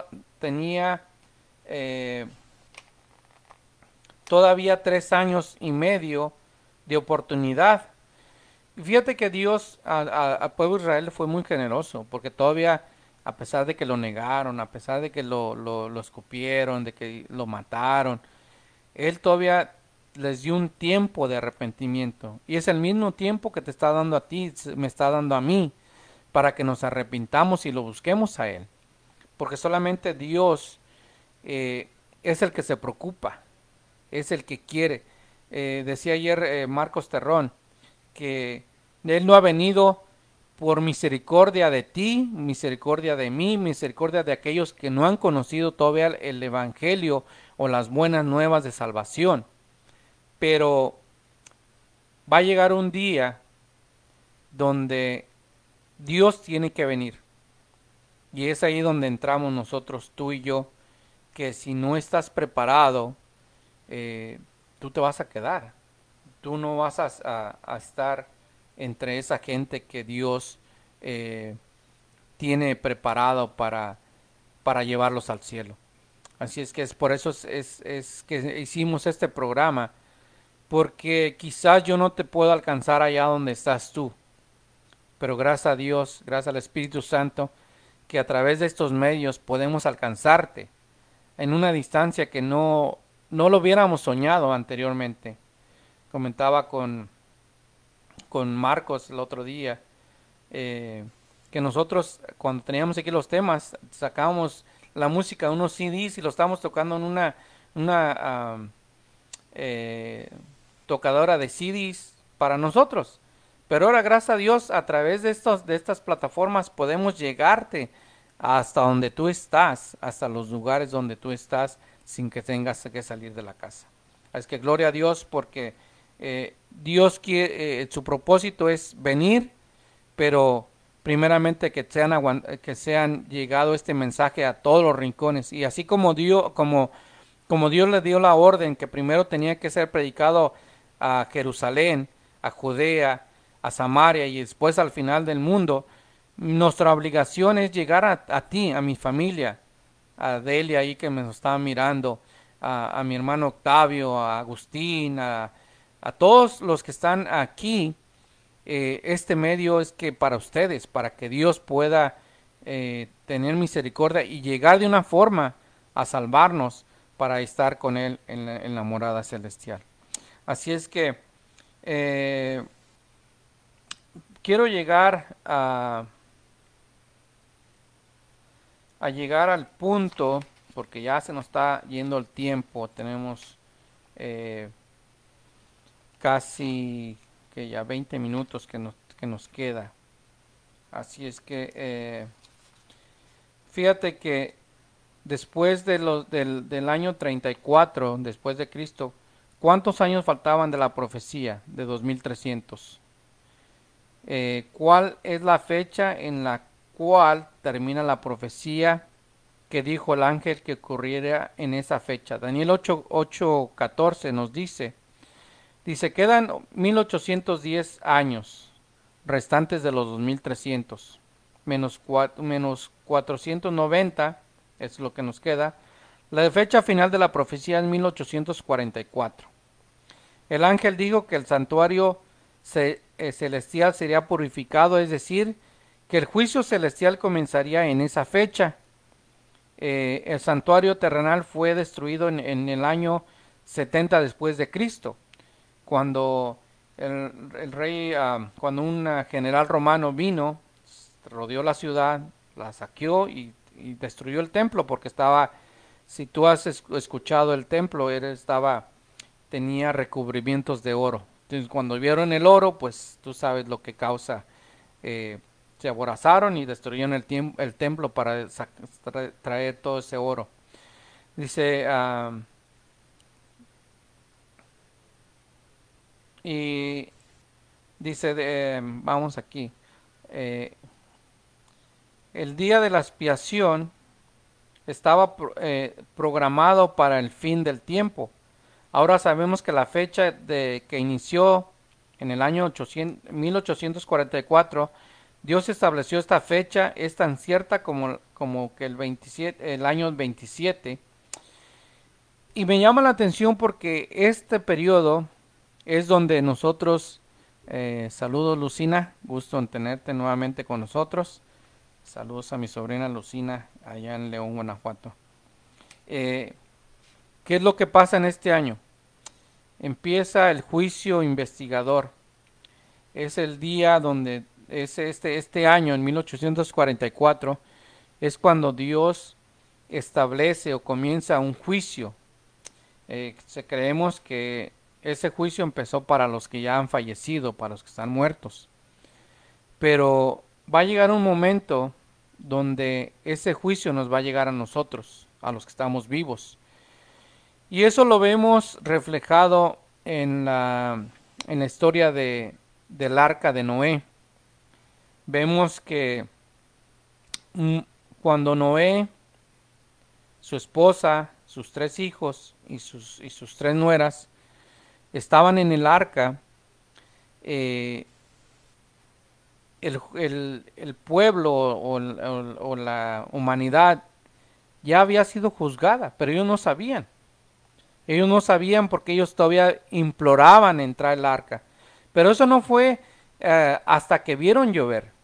todavía 3 años y medio de oportunidad. Y fíjate que Dios al pueblo de Israel fue muy generoso, porque todavía, a pesar de que lo negaron, a pesar de que lo escupieron, de que lo mataron, Él todavía les dio un tiempo de arrepentimiento. Y es el mismo tiempo que te está dando a ti, me está dando a mí, para que nos arrepintamos y lo busquemos a Él. Porque solamente Dios es el que se preocupa, es el que quiere. Decía ayer Marcos Terrón, que Él no ha venido por misericordia de ti, misericordia de mí, misericordia de aquellos que no han conocido todavía el Evangelio o las buenas nuevas de salvación. Pero va a llegar un día donde Dios tiene que venir. Y es ahí donde entramos nosotros, tú y yo, que si no estás preparado, tú te vas a quedar. Tú no vas a estar entre esa gente que Dios tiene preparado para llevarlos al cielo. Así es que es por eso es que hicimos este programa, porque quizás yo no te puedo alcanzar allá donde estás tú, pero gracias a Dios, gracias al Espíritu Santo, que a través de estos medios podemos alcanzarte en una distancia que no lo hubiéramos soñado anteriormente. Comentaba con Marcos el otro día, que nosotros cuando teníamos aquí los temas, sacábamos la música de unos CDs y lo estábamos tocando en una tocadora de CDs para nosotros. Pero ahora, gracias a Dios, a través de estas plataformas podemos llegarte hasta donde tú estás, hasta los lugares donde tú estás, sin que tengas que salir de la casa. Es que gloria a Dios, porque Dios quiere, su propósito es venir, pero primeramente que sean llegado este mensaje a todos los rincones. Y así como Dios le dio la orden que primero tenía que ser predicado a Jerusalén, a Judea, a Samaria y después al final del mundo, nuestra obligación es llegar a ti, a mi familia, a Delia ahí que me estaba mirando, a mi hermano Octavio, a Agustín, a todos los que están aquí. Este medio es que para ustedes, para que Dios pueda tener misericordia y llegar de una forma a salvarnos para estar con Él en la morada celestial. Así es que quiero llegar a llegar al punto, porque ya se nos está yendo el tiempo. Tenemos casi que ya 20 minutos que nos queda. Así es que fíjate que después del año 34 después de Cristo, ¿cuántos años faltaban de la profecía de 2300? ¿Cuál es la fecha en la cual termina la profecía que dijo el ángel que ocurriera en esa fecha? Daniel 8:14 nos dice, quedan 1810 años restantes de los 2300, menos 490 es lo que nos queda. La fecha final de la profecía es 1844. El ángel dijo que el santuario celestial sería purificado, es decir, que el juicio celestial comenzaría en esa fecha. El santuario terrenal fue destruido en el año 70 después de Cristo, cuando el rey, cuando un general romano vino, rodeó la ciudad, la saqueó y destruyó el templo, porque estaba, si tú has escuchado el templo, tenía recubrimientos de oro. Entonces cuando vieron el oro, pues tú sabes lo que causa. Se aborazaron y destruyeron el templo para traer todo ese oro. Dice, y dice, vamos aquí, el día de la expiación estaba programado para el fin del tiempo. Ahora sabemos que la fecha que inició en el año 1844, Dios estableció esta fecha, es tan cierta como que el año 27. Y me llama la atención porque este periodo es donde nosotros, saludos Lucina, gusto en tenerte nuevamente con nosotros. Saludos a mi sobrina Lucina allá en León, Guanajuato. ¿Qué es lo que pasa en este año? Empieza el juicio investigador. Es el día donde este año, en 1844, es cuando Dios establece o comienza un juicio. Creemos que ese juicio empezó para los que ya han fallecido, para los que están muertos. Pero va a llegar un momento donde ese juicio nos va a llegar a nosotros, a los que estamos vivos. Y eso lo vemos reflejado en la historia del arca de Noé. Vemos que cuando Noé, su esposa, sus 3 hijos y sus 3 nueras estaban en el arca, el pueblo o la humanidad ya había sido juzgada, pero ellos no sabían. Ellos no sabían porque ellos todavía imploraban entrar al arca. Pero eso no fue hasta que vieron llover.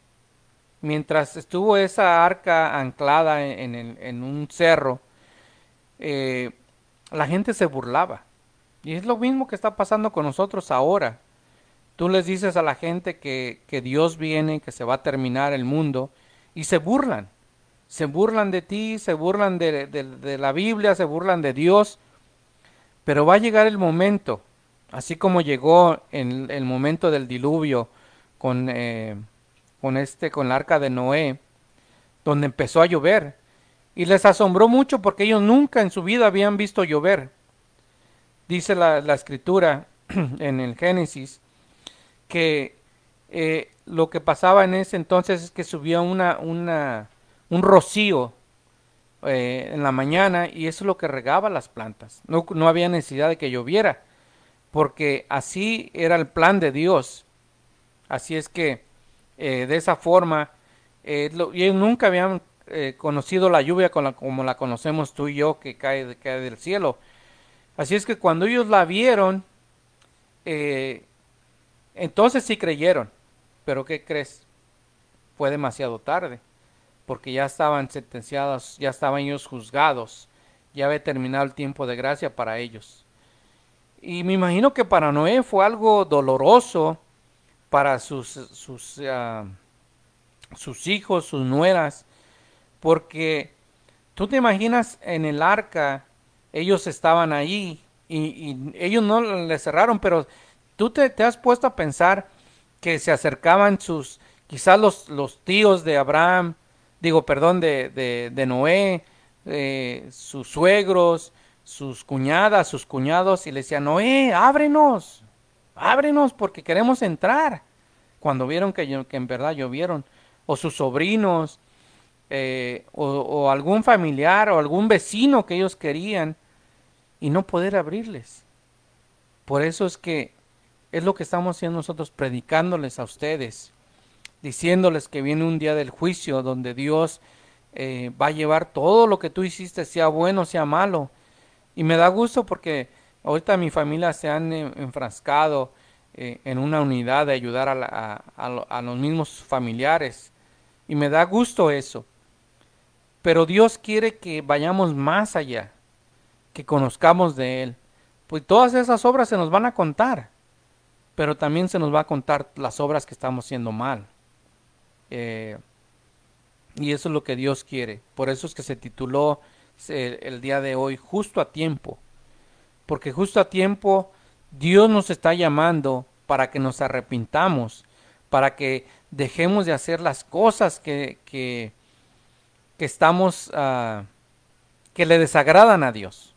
mientras estuvo esa arca anclada en un cerro, eh, la gente se burlaba. Y es lo mismo que está pasando con nosotros ahora. Tú les dices a la gente que Dios viene, que se va a terminar el mundo, y se burlan. Se burlan de ti, se burlan de la Biblia, se burlan de Dios, pero va a llegar el momento, así como llegó en el momento del diluvio con el arca de Noé, donde empezó a llover. Y les asombró mucho porque ellos nunca en su vida habían visto llover. Dice la escritura en el Génesis que lo que pasaba en ese entonces es que subía un rocío en la mañana y eso es lo que regaba las plantas. No había necesidad de que lloviera porque así era el plan de Dios. Así es que de esa forma ellos nunca habían conocido la lluvia como la conocemos tú y yo que cae del cielo. Así es que cuando ellos la vieron, eh, entonces sí creyeron. Pero ¿qué crees? Fue demasiado tarde, porque ya estaban sentenciados, ya estaban ellos juzgados, ya había terminado el tiempo de gracia para ellos. Y me imagino que para Noé fue algo doloroso para sus hijos, sus nueras, porque tú te imaginas en el arca, ellos estaban ahí y ellos no le cerraron, pero tú te has puesto a pensar que se acercaban quizás los tíos de Abraham, digo, perdón, de Noé, sus suegros, sus cuñadas, sus cuñados, y le decían, Noé, ábrenos, porque queremos entrar. Cuando vieron que en verdad llovieron, o sus sobrinos, o algún familiar, o algún vecino que ellos querían, y no poder abrirles. Por eso es lo que estamos haciendo nosotros, predicándoles a ustedes, diciéndoles que viene un día del juicio donde Dios va a llevar todo lo que tú hiciste, sea bueno, sea malo. Y me da gusto porque ahorita mi familia se han enfrascado en una unidad de ayudar a los mismos familiares. Y me da gusto eso. Pero Dios quiere que vayamos más allá, que conozcamos de Él. Pues todas esas obras se nos van a contar, pero también se nos va a contar las obras que estamos haciendo mal. Eh, y eso es lo que Dios quiere. Por eso es que se tituló el día de hoy Justo a Tiempo. Porque justo a tiempo Dios nos está llamando para que nos arrepintamos, para que dejemos de hacer las cosas que estamos, que le desagradan a Dios.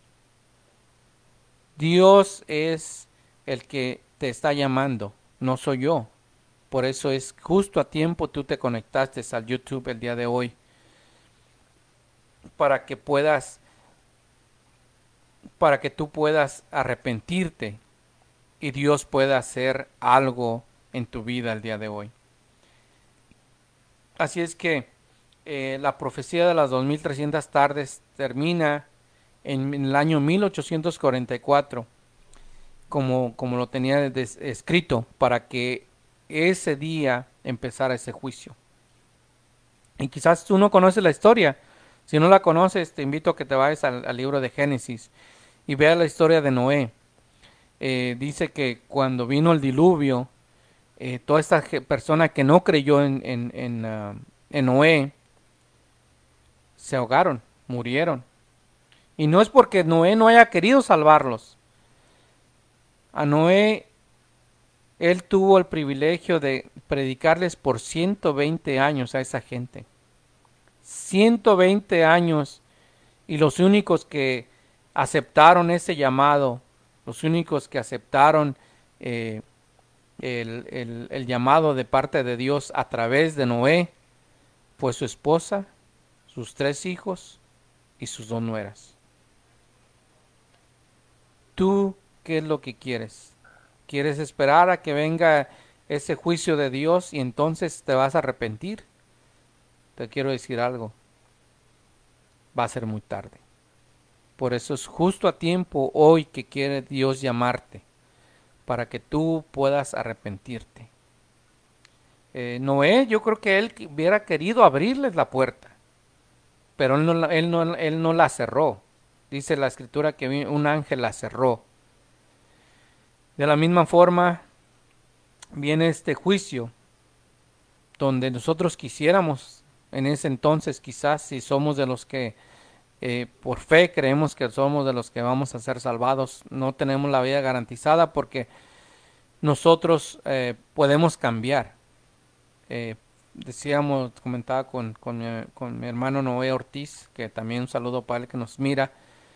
Dios es el que te está llamando, no soy yo. Por eso es justo a tiempo tú te conectaste al YouTube el día de hoy para que tú puedas arrepentirte y Dios pueda hacer algo en tu vida el día de hoy. Así es que la profecía de las 2300 tardes termina en el año 1844 como lo tenía escrito para que ese día empezara ese juicio. Y quizás tú no conoces la historia. Si no la conoces, te invito a que te vayas al libro de Génesis y veas la historia de Noé. Dice que cuando vino el diluvio, toda esta persona que no creyó en Noé, se ahogaron, murieron. Y no es porque Noé no haya querido salvarlos. A Noé, él tuvo el privilegio de predicarles por 120 años a esa gente. 120 años, y los únicos que aceptaron ese llamado, los únicos que aceptaron el llamado de parte de Dios a través de Noé, fue su esposa, sus 3 hijos y sus 2 nueras. ¿Tú qué es lo que quieres? ¿Quieres esperar a que venga ese juicio de Dios y entonces te vas a arrepentir? Te quiero decir algo, va a ser muy tarde. Por eso es justo a tiempo hoy que quiere Dios llamarte, para que tú puedas arrepentirte. Noé, yo creo que él hubiera querido abrirles la puerta, pero él no la cerró. Dice la escritura que un ángel la cerró. De la misma forma viene este juicio, donde nosotros quisiéramos, en ese entonces quizás, si somos de los que por fe creemos que somos de los que vamos a ser salvados, no tenemos la vida garantizada porque nosotros podemos cambiar. Comentaba con mi hermano Noé Ortiz, que también un saludo para él que nos mira,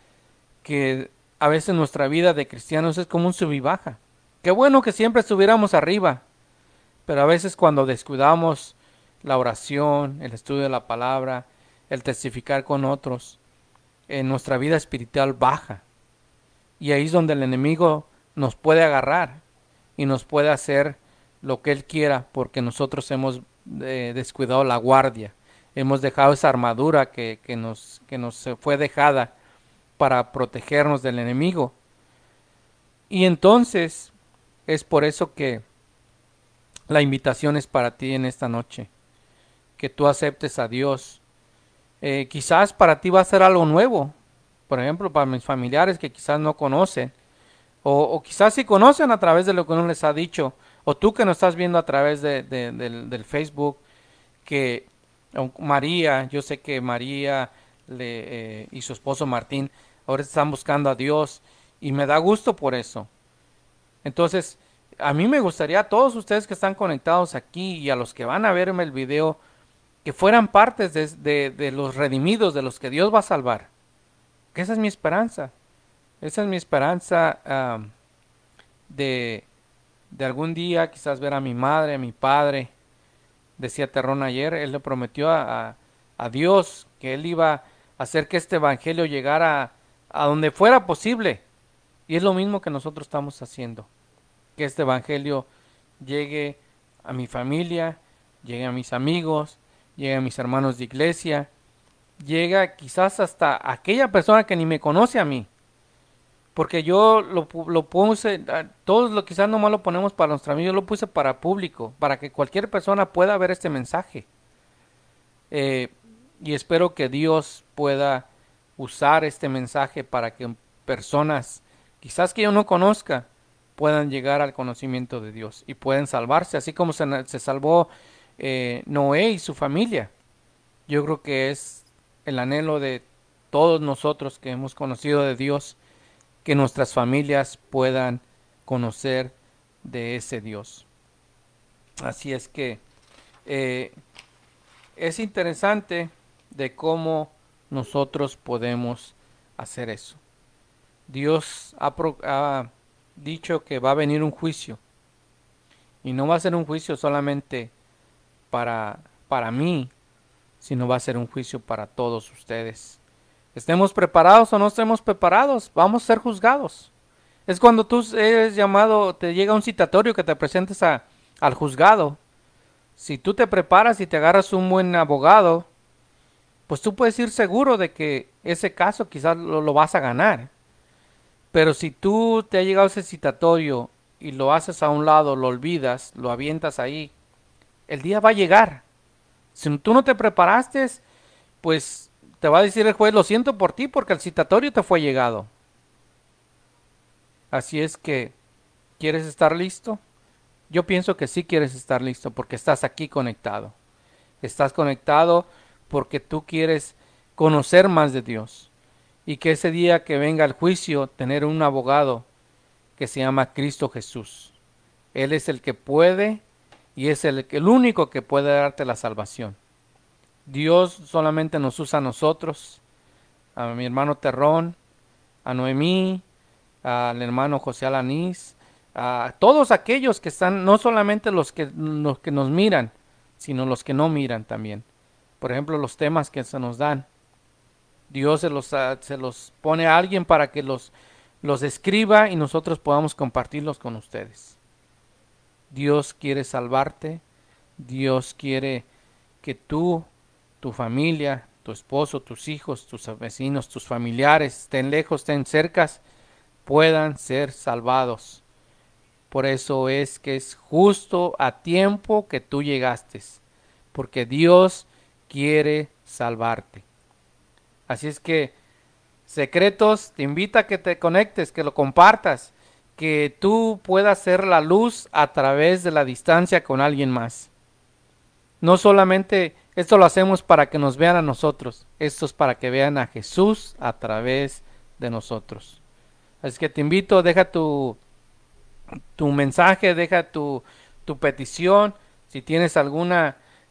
que a veces nuestra vida de cristianos es como un sub y baja. Qué bueno que siempre estuviéramos arriba, pero a veces cuando descuidamos la oración, el estudio de la palabra, el testificar con otros, en nuestra vida espiritual baja. Y ahí es donde el enemigo nos puede agarrar y nos puede hacer lo que él quiera porque nosotros hemos descuidado la guardia. Hemos dejado esa armadura que nos fue dejada para protegernos del enemigo. Y entonces es por eso que la invitación es para ti en esta noche, que tú aceptes a Dios. Quizás para ti va a ser algo nuevo, por ejemplo para mis familiares que quizás no conocen, o quizás sí conocen a través de lo que uno les ha dicho, o tú que nos estás viendo a través del Facebook, que María, yo sé que María y su esposo Martín ahora están buscando a Dios y me da gusto por eso. Entonces, a mí me gustaría a todos ustedes que están conectados aquí y a los que van a verme el video, que fueran partes de los redimidos, de los que Dios va a salvar. Que esa es mi esperanza. Esa es mi esperanza de algún día quizás ver a mi madre, a mi padre. Decía Terrón ayer, él le prometió a Dios que él iba a hacer que este evangelio llegara a donde fuera posible. Y es lo mismo que nosotros estamos haciendo. Que este evangelio llegue a mi familia, llegue a mis amigos, llegue a mis hermanos de iglesia, llega quizás hasta aquella persona que ni me conoce a mí. Porque yo lo puse, todos lo quizás nomás lo ponemos para nuestros amigos, yo lo puse para público, para que cualquier persona pueda ver este mensaje. Y espero que Dios pueda usar este mensaje para que personas, quizás que yo no conozca, puedan llegar al conocimiento de Dios y pueden salvarse, así como se salvó Noé y su familia. Yo creo que es el anhelo de todos nosotros que hemos conocido de Dios, que nuestras familias puedan conocer de ese Dios. Así es que es interesante de cómo nosotros podemos hacer eso. Dios ha dicho que va a venir un juicio, y no va a ser un juicio solamente para mí, sino va a ser un juicio para todos ustedes. Estemos preparados o no estemos preparados, vamos a ser juzgados. Es cuando tú eres llamado, te llega un citatorio que te presentes al juzgado. Si tú te preparas y te agarras un buen abogado, pues tú puedes ir seguro de que ese caso quizás lo vas a ganar. Pero si tú te ha llegado ese citatorio y lo haces a un lado, lo olvidas, lo avientas ahí, el día va a llegar. Si tú no te preparaste, pues te va a decir el juez, lo siento por ti porque el citatorio te fue llegado. Así es que, ¿quieres estar listo? Yo pienso que sí quieres estar listo porque estás aquí conectado. Estás conectado porque tú quieres conocer más de Dios. Y que ese día que venga el juicio, tener un abogado que se llama Cristo Jesús. Él es el que puede y es el único que puede darte la salvación. Dios solamente nos usa a nosotros, a mi hermano Terrón, a Noemí, al hermano José Alanís, a todos aquellos que están, no solamente los que nos miran, sino los que no miran también. Por ejemplo, los temas que se nos dan. Dios se los pone a alguien para que los escriba y nosotros podamos compartirlos con ustedes. Dios quiere salvarte. Dios quiere que tú, tu familia, tu esposo, tus hijos, tus vecinos, tus familiares, estén lejos, estén cercas, puedan ser salvados. Por eso es que es justo a tiempo que tú llegaste, porque Dios quiere salvarte. Así es que, secretos, te invita a que te conectes, que lo compartas, que tú puedas ser la luz a través de la distancia con alguien más. No solamente esto lo hacemos para que nos vean a nosotros, esto es para que vean a Jesús a través de nosotros. Así que te invito, deja tu mensaje, deja tu petición, si tienes alguna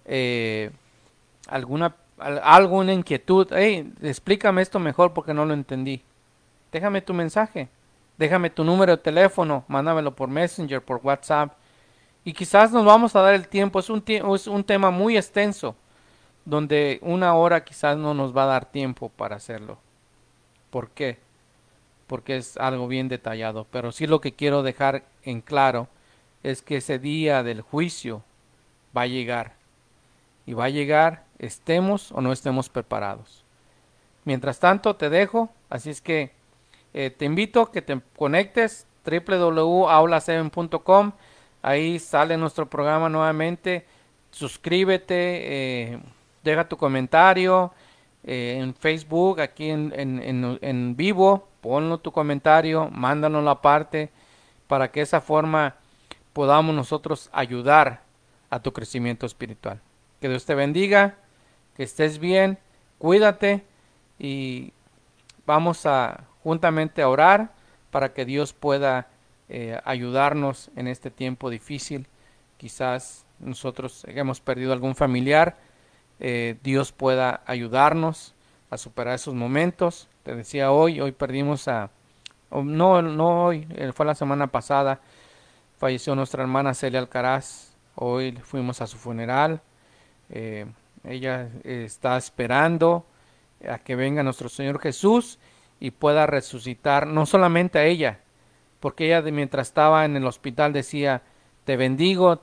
alguna inquietud. Hey, explícame esto mejor porque no lo entendí. Déjame tu mensaje, déjame tu número de teléfono, mándamelo por Messenger, por WhatsApp. Y quizás nos vamos a dar el tiempo. Es un tema muy extenso, donde una hora quizás no nos va a dar tiempo para hacerlo. ¿Por qué? Porque es algo bien detallado. Pero sí, lo que quiero dejar en claro es que ese día del juicio va a llegar. Y va a llegar, estemos o no estemos preparados. Mientras tanto, te dejo. Así es que te invito a que te conectes, www.aula7.com. Ahí sale nuestro programa nuevamente. Suscríbete, deja tu comentario en Facebook, aquí en vivo. Ponlo tu comentario, mándanos la parte para que de esa forma podamos nosotros ayudar a tu crecimiento espiritual. Que Dios te bendiga, que estés bien, cuídate y vamos a juntamente a orar para que Dios pueda ayudarnos en este tiempo difícil. Quizás nosotros hemos perdido algún familiar, Dios pueda ayudarnos a superar esos momentos. Te decía hoy perdimos no hoy, fue la semana pasada, falleció nuestra hermana Celia Alcaraz. Hoy fuimos a su funeral. Ella está esperando a que venga nuestro Señor Jesús y pueda resucitar no solamente a ella, porque ella mientras estaba en el hospital decía: te bendigo,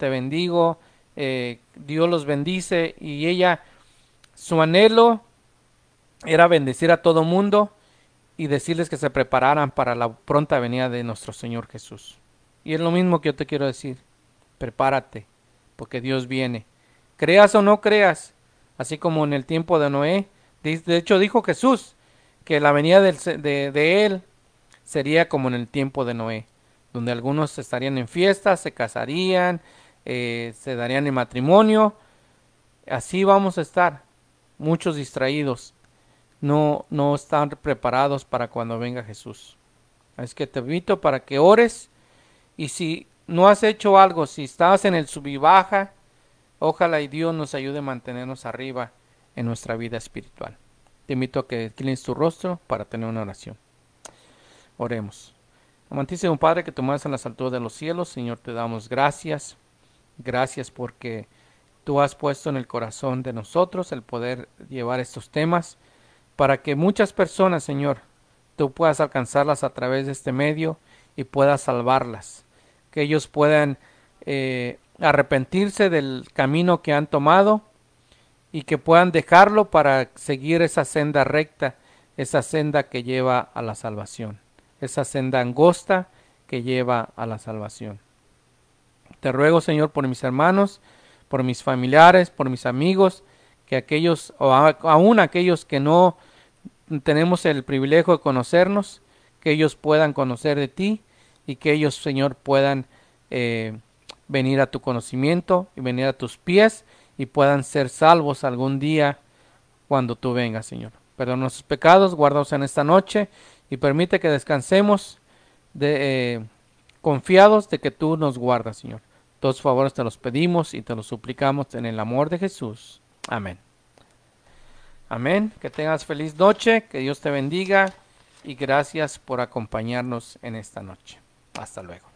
Dios los bendice, y ella, su anhelo era bendecir a todo mundo y decirles que se prepararan para la pronta venida de nuestro Señor Jesús. Y es lo mismo que yo te quiero decir: prepárate, porque Dios viene. Creas o no creas, así como en el tiempo de Noé. De hecho dijo Jesús que la venida de Él sería como en el tiempo de Noé, donde algunos estarían en fiestas, se casarían, se darían en matrimonio. Así vamos a estar, muchos distraídos, no están preparados para cuando venga Jesús. Es que te invito para que ores, y si no has hecho algo, si estás en el sub y baja, ojalá y Dios nos ayude a mantenernos arriba en nuestra vida espiritual. Te invito a que inclines tu rostro para tener una oración. Oremos. Amantísimo Padre, que tú moras en las alturas de los cielos, Señor, te damos gracias. Gracias porque tú has puesto en el corazón de nosotros el poder llevar estos temas para que muchas personas, Señor, tú puedas alcanzarlas a través de este medio y puedas salvarlas. Que ellos puedan arrepentirse del camino que han tomado y que puedan dejarlo para seguir esa senda recta, esa senda que lleva a la salvación, esa senda angosta que lleva a la salvación. Te ruego, Señor, por mis hermanos, por mis familiares, por mis amigos, que aquellos, o aún aquellos que no tenemos el privilegio de conocernos, que ellos puedan conocer de ti y que ellos, Señor, puedan venir a tu conocimiento y venir a tus pies y puedan ser salvos algún día cuando tú vengas, Señor. Perdona nuestros pecados, guárdanos en esta noche y permite que descansemos confiados de que tú nos guardas, Señor. Todos favores te los pedimos y te los suplicamos en el amor de Jesús. Amén. Amén. Que tengas feliz noche, que Dios te bendiga y gracias por acompañarnos en esta noche. Hasta luego.